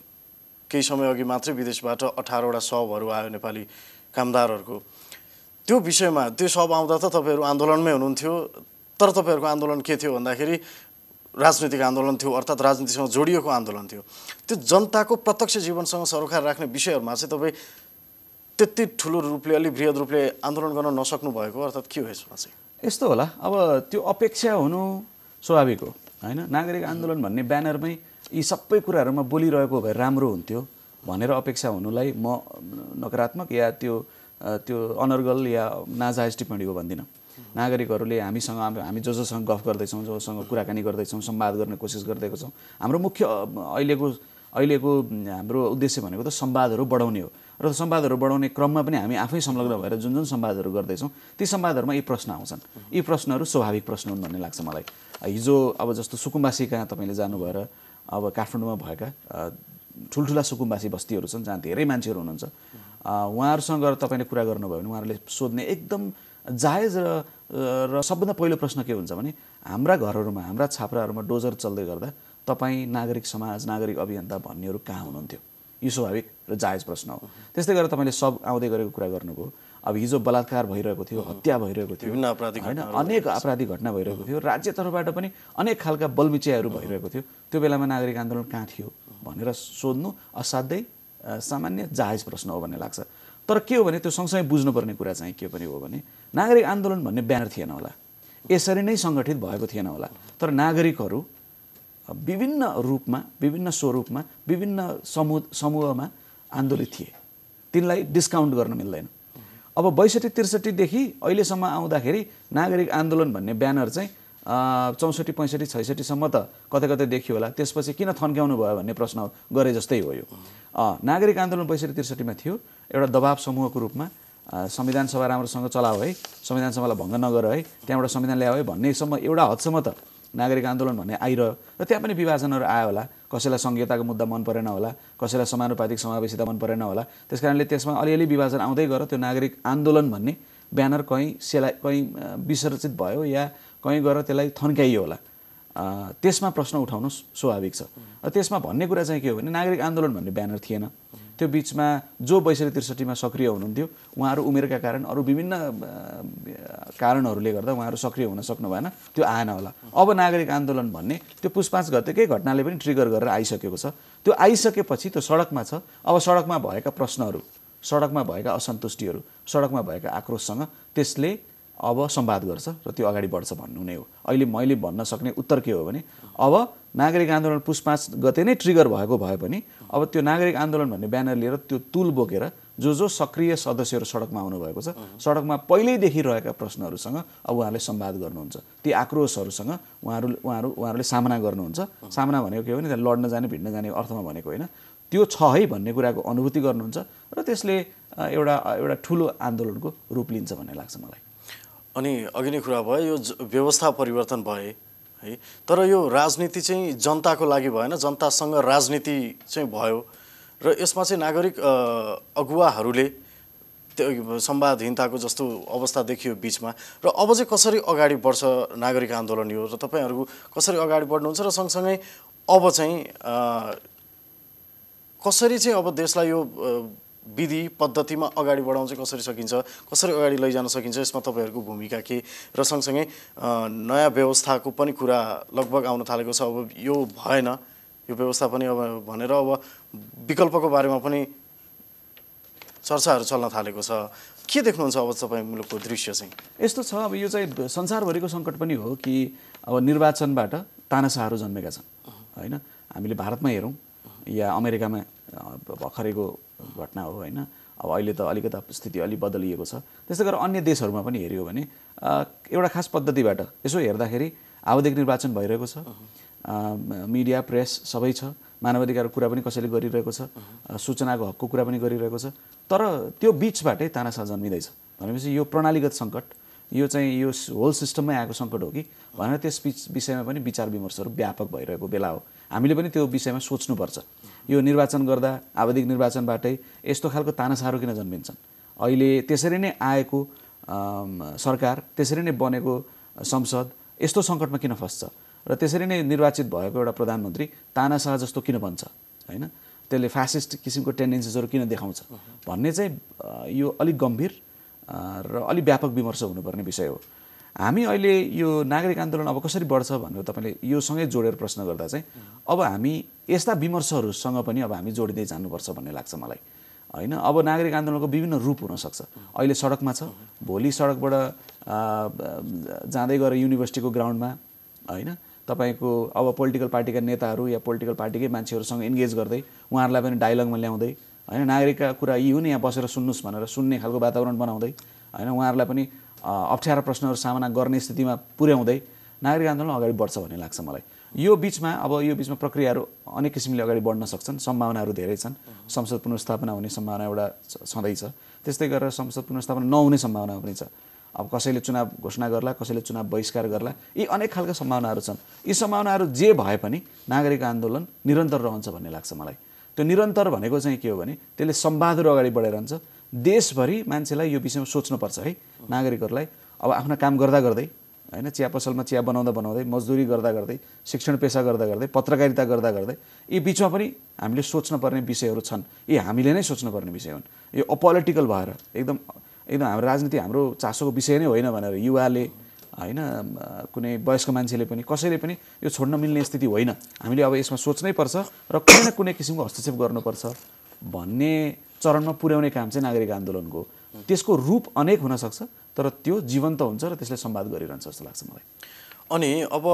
S1: केही समय अघि मात्रै विदेशबाट अठारवटा सबहरू आयो नेपाली कामदारहरूको, त्यो विषयमा त्यो सब आउँदा त तपाईँहरू आन्दोलनमै हुनुहुन्थ्यो। तर तपाईँहरूको आन्दोलन के थियो भन्दाखेरि राजनीतिक आन्दोलन थियो अर्थात् राजनीतिसँग जोडिएको आन्दोलन थियो त्यो जनताको प्रत्यक्ष जीवनसँग सरोकार राख्ने विषयहरूमा चाहिँ तपाईँ त्यति ठुलो रूपले अलि बृहत रूपले आन्दोलन गर्न नसक्नु भएको अर्थात् के हो यसमा चाहिँ
S2: यस्तो होला अब त्यो अपेक्षा हुनु स्वाभाविक हो हैन नागरिक आन्दोलन भन्ने ब्यानरमै यी सबै कुराहरूमा बोलिरहेको भए राम्रो हुन्थ्यो भनेर अपेक्षा हुनुलाई म नकारात्मक या त्यो त्यो अनर्गल या नाजायज टिप्पणी हो भन्दिनँ नागरिकहरूले हामीसँग हामी जो जोसँग गफ गर्दैछौँ जोसँग कुराकानी गर्दैछौँ संवाद गर्ने कोसिस गर्दैको छौँ हाम्रो मुख्य अहिलेको अहिलेको हाम्रो उद्देश्य भनेको त संवादहरू बढाउने हो र संवादहरू बढाउने क्रममा पनि हामी आफै संलग्न भएर जुन जुन संवादहरू गर्दैछौँ ती संवादहरूमा यी प्रश्न आउँछन् यी प्रश्नहरू स्वाभाविक प्रश्न हुन् भन्ने लाग्छ मलाई हिजो अब जस्तो सुकुम्बासी कहाँ तपाईँले जानु भएर अब काठमाडौँमा भएका ठुल्ठुला सुकुम्बासी बस्तीहरू छन् जहाँ धेरै मान्छेहरू हुनुहुन्छ उहाँहरूसँग गएर तपाईँले कुरा गर्नुभयो भने उहाँहरूले सोध्ने एकदम जायज र र सबभन्दा पहिलो प्रश्न के हुन्छ भने हाम्रा घरहरूमा हाम्रा छाप्राहरूमा डोजर चल्दै गर्दा तपाईँ नागरिक समाज नागरिक अभियन्ता भन्नेहरू कहाँ हुनुहुन्थ्यो यो स्वाभाविक र जायज प्रश्न हो त्यस्तै गरेर तपाईँले सब आउँदै गरेको कुरा गर्नुभयो अब हिजो बलात्कार भइरहेको थियो हत्या भइरहेको थियो
S1: विभिन्न आपराधिक
S2: हैन अनेक आपराधिक घटना भइरहेको थियो राज्य तर्फबाट पनि अनेक खालका बलमिच्याहरू भइरहेको थियो त्यो बेलामा नागरिक आन्दोलन कहाँ थियो भनेर सोध्नु असाध्यै सामान्य जायज प्रश्न हो भन्ने लाग्छ तर के हो भने त्यो सँगसँगै बुझ्नुपर्ने कुरा चाहिँ के पनि हो भने नागरिक आन्दोलन भन्ने ब्यानर थिएन होला यसरी नै सङ्गठित भएको थिएन होला तर नागरिकहरू विभिन्न रूपमा विभिन्न स्वरूपमा विभिन्न समूह समूहमा आन्दोलित थिए तिनलाई डिस्काउन्ट गर्न मिल्दैन अब बैसठी त्रिसठीदेखि अहिलेसम्म आउँदाखेरि नागरिक आन्दोलन भन्ने ब्यानर चाहिँ चौसठी पैँसठी छैसठीसम्म त कतै कतै देखियो होला त्यसपछि किन थन्क्याउनु भयो भन्ने प्रश्न गरे जस्तै हो यो नागरिक आन्दोलन बैसठी त्रिसठीमा थियो एउटा दबाव समूहको रूपमा संविधान सभा राम्रोसँग चलाओ है संविधान सभालाई भङ्ग नगर है त्यहाँबाट संविधान ल्याओ है भन्नेसम्म एउटा हदसम्म त नागरिक आन्दोलन भन्ने आइरह्यो र त्यहाँ पनि विभाजनहरू आयो होला कसैलाई संघीयताको मुद्दा मन परेन होला कसैलाई समानुपातिक समावेशिता मन परेन होला त्यसकारणले त्यसमा अलिअलि विभाजन आउँदै गएर त्यो नागरिक आन्दोलन भन्ने ब्यानर कहीँ सेला कहीँ विसर्जित भयो या कहीँ गएर त्यसलाई थन्काइयो होला त्यसमा प्रश्न उठाउनु स्वाभाविक छ र त्यसमा भन्ने कुरा चाहिँ के हो भने नागरिक आन्दोलन भन्ने ब्यानर थिएन त्यो बिचमा जो बैसठी त्रिसठीमा सक्रिय हुनुहुन्थ्यो उहाँहरू उमेरका कारण अरू विभिन्न कारणहरूले गर्दा उहाँहरू सक्रिय हुन सक्नु भएन त्यो आएन होला अब नागरिक आन्दोलन भन्ने त्यो पुसपाँच गतेकै घटनाले पनि ट्रिगर गरेर आइसकेको छ त्यो आइसकेपछि त्यो सडकमा छ अब सडकमा भएका प्रश्नहरू सडकमा भएका असन्तुष्टिहरू सडकमा भएका आक्रोशसँग त्यसले अब संवाद गर्छ र त्यो अगाडि बढ्छ भन्नु नै हो अहिले मैले भन्न सक्ने उत्तर के हो भने अब नागरिक आन्दोलन पुस पाँच गते नै ट्रिगर भएको भए पनि अब त्यो नागरिक आन्दोलन भन्ने ब्यानर लिएर त्यो तुल बोकेर जो जो सक्रिय सदस्यहरू सडकमा आउनुभएको छ सडकमा पहिल्यैदेखि रहेका प्रश्नहरूसँग अब उहाँहरूले संवाद गर्नुहुन्छ ती आक्रोशहरूसँग उहाँहरू उहाँहरू उहाँहरूले सामना गर्नुहुन्छ सामना भनेको के हो भने त्यहाँ लड्न जाने भिड्न जाने अर्थमा भनेको होइन त्यो छ है भन्ने कुराको अनुभूति गर्नुहुन्छ र त्यसले एउटा एउटा ठुलो आन्दोलनको रूप लिन्छ भन्ने लाग्छ मलाई
S1: अनि अघि नै कुरा भयो यो व्यवस्था परिवर्तन भए है तर यो राजनीति चाहिँ जनताको लागि भएन जनतासँग राजनीति चाहिँ भयो र यसमा चाहिँ नागरिक अगुवाहरूले त्यो संवादहीनताको जस्तो अवस्था देखियो बिचमा र अब चाहिँ कसरी अगाडि बढ्छ नागरिक आन्दोलन यो र तपाईँहरू कसरी अगाडि बढ्नुहुन्छ र सँगसँगै अब चाहिँ कसरी चाहिँ अब देशलाई यो विधि पद्धतिमा अगाडि बढाउन चाहिँ कसरी सकिन्छ कसरी अगाडि लैजान सकिन्छ यसमा तपाईँहरूको भूमिका के र सँगसँगै नयाँ व्यवस्थाको पनि कुरा लगभग आउन थालेको छ अब यो भएन यो व्यवस्था पनि अब भनेर अब विकल्पको बारेमा पनि चर्चाहरू चल्न थालेको छ के देख्नुहुन्छ अब तपाईँ मुलुकको दृश्य चाहिँ
S2: यस्तो छ अब यो चाहिँ संसारभरिको सङ्कट पनि हो कि अब निर्वाचनबाट तानाशाहहरू जन्मेका छन् होइन हामीले भारतमा हेरौँ या अमेरिकामा भर्खरैको घटना हो होइन अब अहिले त अलिकता स्थिति अलि बदलिएको छ त्यस्तै गरेर अन्य देशहरूमा पनि हेऱ्यो भने एउटा खास पद्धतिबाट यसो हेर्दाखेरि आवधिक निर्वाचन भइरहेको छ मिडिया प्रेस सबै छ मानवाधिकारको कुरा पनि कसैले गरिरहेको छ सूचनाको हकको कुरा पनि गरिरहेको छ तर त्यो बिचबाटै तानाशाह जन्मिँदैछ भनेपछि यो प्रणालीगत सङ्कट यो चाहिँ यो होल सिस्टममै आएको सङ्कट हो कि भनेर त्यस विषयमा पनि विचार विमर्शहरू व्यापक भइरहेको बेला हो हामीले पनि त्यो विषयमा सोच्नुपर्छ यो निर्वाचन गर्दा आवधिक निर्वाचनबाटै यस्तो खालको तानाशाहहरू किन जन्मिन्छन् अहिले त्यसरी नै आएको सरकार त्यसरी नै बनेको संसद यस्तो सङ्कटमा किन फस्छ र त्यसरी नै निर्वाचित भएको एउटा प्रधानमन्त्री तानाशाह जस्तो किन बन्छ होइन त्यसले फ्यासिस्ट किसिमको टेन्डेन्सिजहरू किन देखाउँछ भन्ने चाहिँ यो अलिक गम्भीर र अलि व्यापक विमर्श हुनुपर्ने विषय हो हामी अहिले यो नागरिक आन्दोलन अब कसरी बढ्छ भनेर तपाईँले यो सँगै जोडेर प्रश्न गर्दा चाहिँ अब हामी यस्ता विमर्शहरूसँग पनि अब हामी जोडिँदै जानुपर्छ भन्ने लाग्छ मलाई होइन। अब नागरिक आन्दोलनको विभिन्न रूप हुनसक्छ। अहिले सडकमा छ, भोलि सडकबाट जाँदै गएर युनिभर्सिटीको ग्राउन्डमा होइन तपाईँको अब पोलिटिकल पार्टीका नेताहरू या पोलिटिकल पार्टीकै मान्छेहरूसँग इन्गेज गर्दै उहाँहरूलाई पनि डायलगमा ल्याउँदै होइन नागरिकका कुरा यी हुन् यहाँ बसेर सुन्नुहोस् भनेर सुन्ने खालको वातावरण बनाउँदै होइन उहाँहरूलाई पनि अप्ठ्यारा प्रश्नहरू सामना गर्ने स्थितिमा पुर्याउँदै नागरिक आन्दोलन अगाडि बढ्छ भन्ने लाग्छ मलाई। यो बिचमा अब यो बिचमा प्रक्रियाहरू अनेक किसिमले अगाडि बढ्न सक्छन्, सम्भावनाहरू धेरै छन्। संसद पुनर्स्थापना हुने सम्भावना एउटा छँदैछ, त्यस्तै गरेर संसद पुनर्स्थापना नहुने सम्भावना पनि छ। अब कसैले चुनाव घोषणा गर्ला, कसैले चुनाव बहिष्कार गर्ला, यी अनेक खालका सम्भावनाहरू छन्। यी सम्भावनाहरू जे भए पनि नागरिक आन्दोलन निरन्तर रहन्छ भन्ने लाग्छ मलाई। त्यो निरन्तर भनेको चाहिँ के हो भने त्यसले संवादहरू अगाडि बढेर हुन्छ। देशभरि मान्छेलाई यो विषयमा सोच्नुपर्छ है, नागरिकहरूलाई अब आफ्नो काम गर्दा गर्दै होइन चिया पसलमा चिया बनाउँदा बनाउँदै, मजदुरी गर्दा गर्दै, शिक्षण पेसा गर्दा गर्दै, पत्रकारिता गर्दा गर्दै यी बिचमा पनि हामीले सोच्नुपर्ने विषयहरू छन्। यी हामीले नै सोच्नुपर्ने विषय हुन्। यो अपोलिटिकल भएर एकदम एकदम हाम्रो राजनीति हाम्रो चासोको विषय नै होइन भनेर युवाले होइन कुनै वयस्क मान्छेले पनि कसैले पनि यो छोड्न मिल्ने स्थिति होइन। हामीले अब यसमा सोच्नै पर्छ र कुनै न कुनै किसिमको हस्तक्षेप गर्नुपर्छ भन्ने चरणमा पुर्याउने काम चाहिँ नागरिक आन्दोलनको। त्यसको रूप अनेक हुनसक्छ तर त्यो जीवन्त हुन्छ र त्यसले संवाद गरिरहन्छ जस्तो लाग्छ मलाई।
S1: अनि अब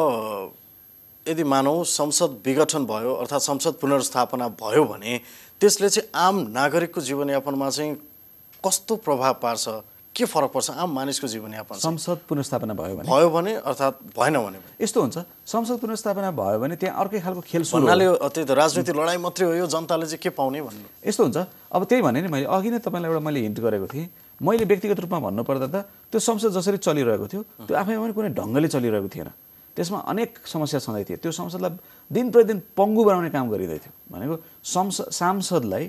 S1: यदि मानौँ संसद विघटन भयो अर्थात् संसद पुनर्स्थापना भयो भने त्यसले चाहिँ आम नागरिकको जीवनयापनमा चाहिँ कस्तो प्रभाव पार्छ, के फरक पर्छ आम मानिसको जीवनयापन?
S2: संसद पुनर्स्थापना भयो भने
S1: भयो भने अर्थात् भएन भने
S2: यस्तो हुन्छ। संसद पुनर्स्थापना भयो भने त्यहाँ अर्कै खालको खेल सुरु
S1: भन्नाले त्यही त राजनीति लडाइँ मात्रै हो, यो जनताले चाहिँ के पाउने भन्नु
S2: यस्तो हुन्छ। अब त्यही भने नि मैले अघि नै तपाईँलाई एउटा मैले हिन्ट गरेको थिएँ। मैले व्यक्तिगत रूपमा भन्नुपर्दा त त्यो संसद जसरी चलिरहेको थियो त्यो आफैमा पनि कुनै ढङ्गले चलिरहेको थिएन। त्यसमा अनेक समस्या छँदै थियो। त्यो संसदलाई दिन प्रतिदिन पङ्गु बनाउने काम गरिँदै थियो। भनेको संसद सांसदलाई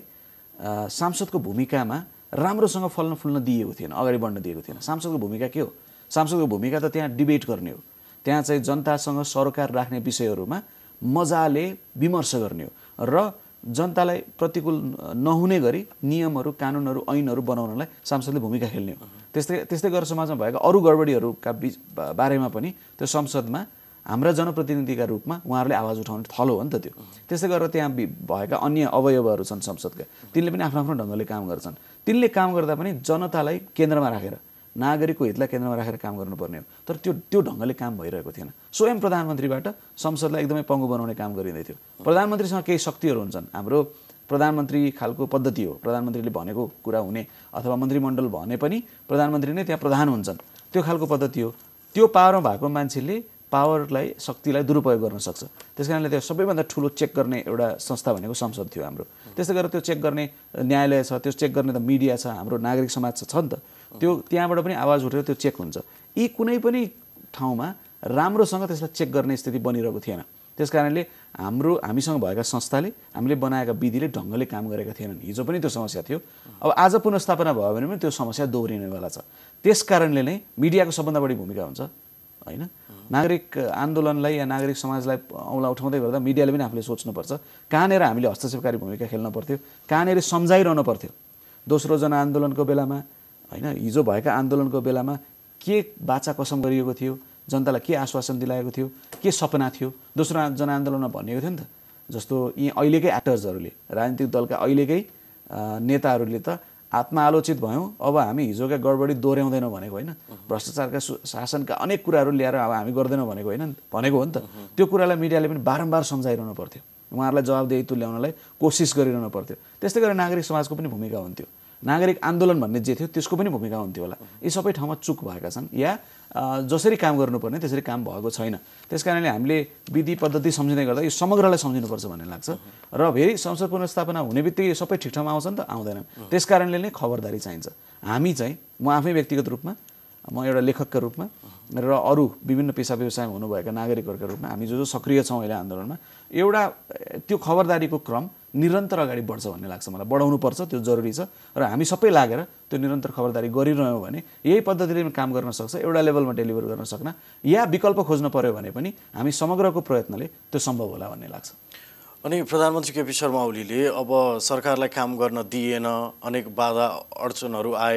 S2: सांसदको भूमिकामा राम्रोसँग फल्न फुल्न दिएको थिएन, अगाडि बढ्न दिएको थिएन। सांसदको भूमिका के हो? सांसदको भूमिका त त्यहाँ डिबेट गर्ने हो, त्यहाँ चाहिँ जनतासँग सरोकार राख्ने विषयहरूमा मजाले विमर्श गर्ने हो र जनतालाई प्रतिकूल नहुने गरी नियमहरू कानुनहरू ऐनहरू बनाउनलाई सांसदले भूमिका खेल्ने हो। त्यस्तै त्यस्तै गरेर समाजमा भएका अरू गडबडीहरूका बिच बारेमा पनि त्यो संसदमा हाम्रा जनप्रतिनिधिका रूपमा उहाँहरूले आवाज उठाउने थलो हो नि त त्यो। त्यस्तै गरेर त्यहाँ भएका अन्य अवयवहरू छन् संसदका, तिनले पनि आफ्नो आफ्नो ढङ्गले काम गर्छन्। तिनले काम गर्दा पनि जनतालाई केन्द्रमा राखेर नागरिकको हितलाई केन्द्रमा राखेर काम गर्नुपर्ने हो। तर त्यो त्यो ढङ्गले काम भइरहेको थिएन। स्वयं प्रधानमन्त्रीबाट संसदलाई एकदमै पङ्गु बनाउने काम गरिँदै थियो। प्रधानमन्त्रीसँग केही शक्तिहरू हुन्छन्। हाम्रो प्रधानमन्त्री खालको पद्धति हो, प्रधानमन्त्रीले भनेको कुरा हुने अथवा मन्त्रीमण्डल भने पनि प्रधानमन्त्री नै त्यहाँ प्रधान हुन्छन्, त्यो खालको पद्धति हो। त्यो पावरमा भएको मान्छेले पावरलाई शक्तिलाई दुरुपयोग गर्न सक्छ। त्यस कारणले त्यो सबैभन्दा ठुलो चेक गर्ने एउटा संस्था भनेको संसद थियो हाम्रो। त्यस्तै गरेर त्यो चेक गर्ने न्यायालय छ, त्यो चेक गर्ने त मिडिया छ, हाम्रो नागरिक समाज छ नि त। त्यो त्यहाँबाट पनि आवाज उठेर त्यो चेक हुन्छ। यी कुनै पनि ठाउँमा राम्रोसँग त्यसलाई चेक गर्ने स्थिति बनिरहेको थिएन। त्यस कारणले हाम्रो हामीसँग भएका संस्थाले हामीले बनाएका विधिले ढङ्गले काम गरेका थिएनन्। हिजो पनि त्यो समस्या थियो। अब आज पुनर्स्थापना भयो भने पनि त्यो समस्या दोहोरिनेवाला छ। त्यस कारणले नै मिडियाको सबभन्दा बढी भूमिका हुन्छ होइन। नागरिक आन्दोलनलाई या नागरिक समाजलाई औँला उठाउँदै गर्दा मिडियाले पनि आफूले सोच्नुपर्छ कहाँनिर हामीले हस्तक्षेपकारी भूमिका खेल्न पर्थ्यो, कहाँनिर सम्झाइरहनु पर्थ्यो। दोस्रो जनआन्दोलनको बेलामा होइन, हिजो भएका आन्दोलनको बेलामा के बाचा कसम गरिएको थियो, जनतालाई के आश्वासन दिलाएको थियो, के सपना थियो, दोस्रो जनआन्दोलनमा भनिएको थियो नि त। जस्तो यी अहिलेकै एक्टर्सहरूले, राजनीतिक दलका अहिलेकै नेताहरूले त आत्मआलोचित भयौँ, अब हामी हिजोका गडबडी दोहोऱ्याउँदैनौँ भनेको होइन, भ्रष्टाचारका शासनका अनेक कुराहरू ल्याएर अब हामी गर्दैनौँ भनेको होइन भनेको हो नि त। त्यो कुरालाई मिडियाले पनि बारम्बार सम्झाइरहनु पर्थ्यो, उहाँहरूलाई जवाबदेही तुल्याउनलाई कोसिस गरिरहनु पर्थ्यो। त्यस्तै गरेर नागरिक समाजको पनि भूमिका हुन्थ्यो, नागरिक आन्दोलन भन्ने जे थियो त्यसको पनि भूमिका हुन्थ्यो होला। यी सबै ठाउँमा चुक भएका छन् या जसरी काम गर्नुपर्ने त्यसरी काम भएको छैन। त्यस कारणले हामीले विधि पद्धति सम्झिँदै गर्दा यो समग्रलाई सम्झिनुपर्छ भन्ने लाग्छ। र फेरि संसद पुनर्स्थापना हुने बित्तिकै सबै ठिक ठाउँमा आउँछ नि त, आउँदैन। त्यस कारणले नै खबरदारी चाहिन्छ। हामी चाहिँ म आफै व्यक्तिगत रूपमा, म एउटा लेखकका रूपमा र अरू विभिन्न पेसा व्यवसायमा हुनुभएका नागरिकहरूका रूपमा हामी जो जो सक्रिय छौँ अहिले आन्दोलनमा, एउटा त्यो खबरदारीको क्रम निरन्तर अगाडि बढ्छ भन्ने लाग्छ मलाई। बढाउनु पर्छ, त्यो जरुरी छ। र हामी सबै लागेर त्यो निरन्तर खबरदारी गरिरह्यौँ भने यही पद्धतिले काम गर्न सक्छ, एउटा लेभलमा डेलिभर गर्न सक्न, या विकल्प खोज्न पर्यो भने पनि हामी समग्रको प्रयत्नले त्यो सम्भव होला भन्ने लाग्छ।
S1: अनि प्रधानमन्त्री केपी शर्मा ओलीले अब सरकारलाई काम गर्न दिएन, अनेक बाधा अडचनहरू आए,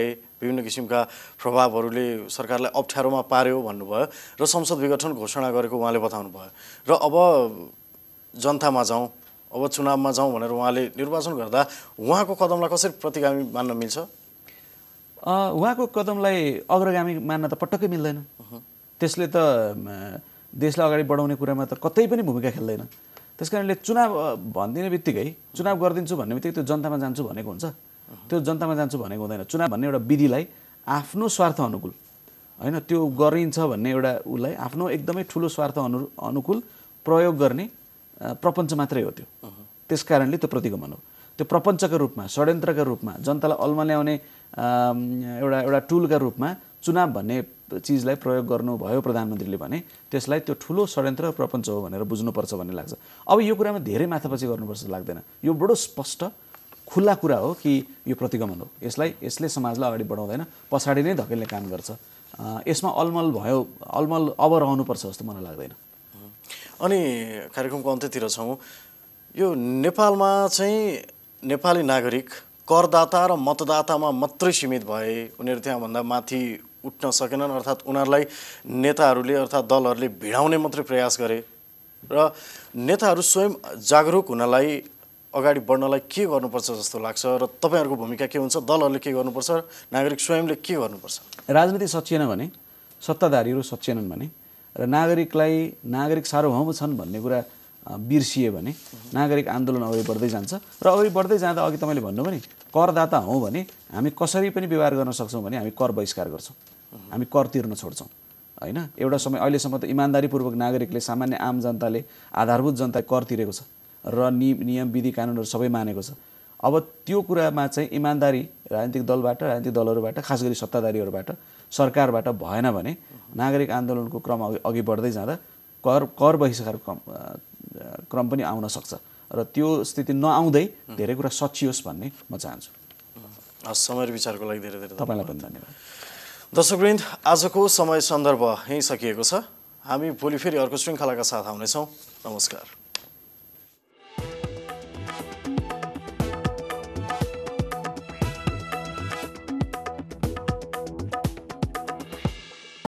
S1: विभिन्न किसिमका प्रभावहरूले सरकारलाई अप्ठ्यारोमा पार्यो भन्नुभयो र संसद विघटन घोषणा गरेको उहाँले बताउनु भयो र अब जनतामा जाउँ अब चुनावमा जाउँ भनेर उहाँले निर्वाचन गर्दा उहाँको कदमलाई कसरी प्रतिगामी मान्न मिल्छ?
S2: उहाँको कदमलाई अग्रगामी मान्न त पटक्कै मिल्दैन। त्यसले त देशलाई अगाडि बढाउने कुरामा त कतै पनि भूमिका खेल्दैन। त्यस कारणले चुनाव भनिदिने बित्तिकै चुनाव गरिदिन्छु भन्ने बित्तिकै त्यो जनतामा जान्छु भनेको हुन्छ, त्यो जनतामा जान्छु भनेको हुँदैन। चुनाव भन्ने एउटा विधिलाई आफ्नो स्वार्थ अनुकूल होइन त्यो गरिन्छ भन्ने एउटा उसलाई आफ्नो एकदमै ठुलो स्वार्थ अनु अनुकूल प्रयोग गर्ने प्रपञ्च मात्रै हो त्यो। त्यस कारणले त्यो प्रतिगमन हो। त्यो प्रपञ्चका रूपमा षड्यन्त्रका रूपमा जनतालाई अल्मल्याउने एउटा एउटा टुलका रूपमा चुनाव भन्ने चिजलाई प्रयोग गर्नुभयो प्रधानमन्त्रीले भने त्यसलाई त्यो ठुलो षड्यन्त्र प्रपञ्च हो भनेर बुझ्नुपर्छ भन्ने लाग्छ। अब यो कुरामा धेरै माथापछि गर्नुपर्छ लाग्दैन। यो बडो स्पष्ट खुला कुरा हो कि यो प्रतिगमन हो। यसलाई यसले समाजलाई अगाडि बढाउँदैन, पछाडि नै धकेल्ने काम गर्छ। यसमा अलमल भयो अलमल अब रहनुपर्छ जस्तो मलाई लाग्दैन।
S1: अनि कार्यक्रमको अन्त्यतिर छौँ। यो नेपालमा चाहिँ नेपाली नागरिक करदाता र मतदातामा मात्रै सीमित भए, उनीहरू त्यहाँभन्दा माथि उठ्न सकेनन्, अर्थात् उनीहरूलाई नेताहरूले अर्थात् दलहरूले भिडाउने मात्रै प्रयास गरे र नेताहरू स्वयं जागरुक हुनलाई अगाडि बढ्नलाई के गर्नुपर्छ जस्तो लाग्छ र तपाईँहरूको भूमिका के हुन्छ? दलहरूले के गर्नुपर्छ, नागरिक स्वयंले के गर्नुपर्छ?
S2: राजनीति सचिएन भने, सत्ताधारीहरू सचिएनन् भने र नागरिकलाई नागरिक सार्वभौम छन् भन्ने कुरा बिर्सिए भने नागरिक आन्दोलन अगाडि बढ्दै जान्छ र अगाडि बढ्दै जाँदा अघि तपाईँले भन्नुभयो नि करदाता हौँ भने हामी कसरी पनि व्यवहार गर्न सक्छौँ भने हामी कर बहिष्कार गर्छौँ, हामी कर तिर्न छोड्छौँ होइन। एउटा समय अहिलेसम्म त इमान्दारीपूर्वक नागरिकले सामान्य आम जनताले आधारभूत जनता कर तिरेको छ र नि नियम विधि कानुनहरू सबै मानेको छ। अब त्यो कुरामा चाहिँ इमान्दारी राजनीतिक दलबाट राजनीतिक दलहरूबाट खास गरी सत्ताधारीहरूबाट सरकारबाट भएन भने नागरिक आन्दोलनको क्रम अघि बढ्दै जाँदा कर कर बहिष्कार क्रम क्रम पनि आउन सक्छ र त्यो स्थिति नआउँदै धेरै कुरा सचियोस् भन्ने म चाहन्छु।
S1: समय र विचारको लागि धेरै धेरै
S2: तपाईँलाई पनि धन्यवाद।
S1: दर्शकवृन्द, आजको समय सन्दर्भ यहीँ सकिएको छ। हामी भोलि फेरि अर्को श्रृङ्खलाका साथ आउनेछौँ। नमस्कार।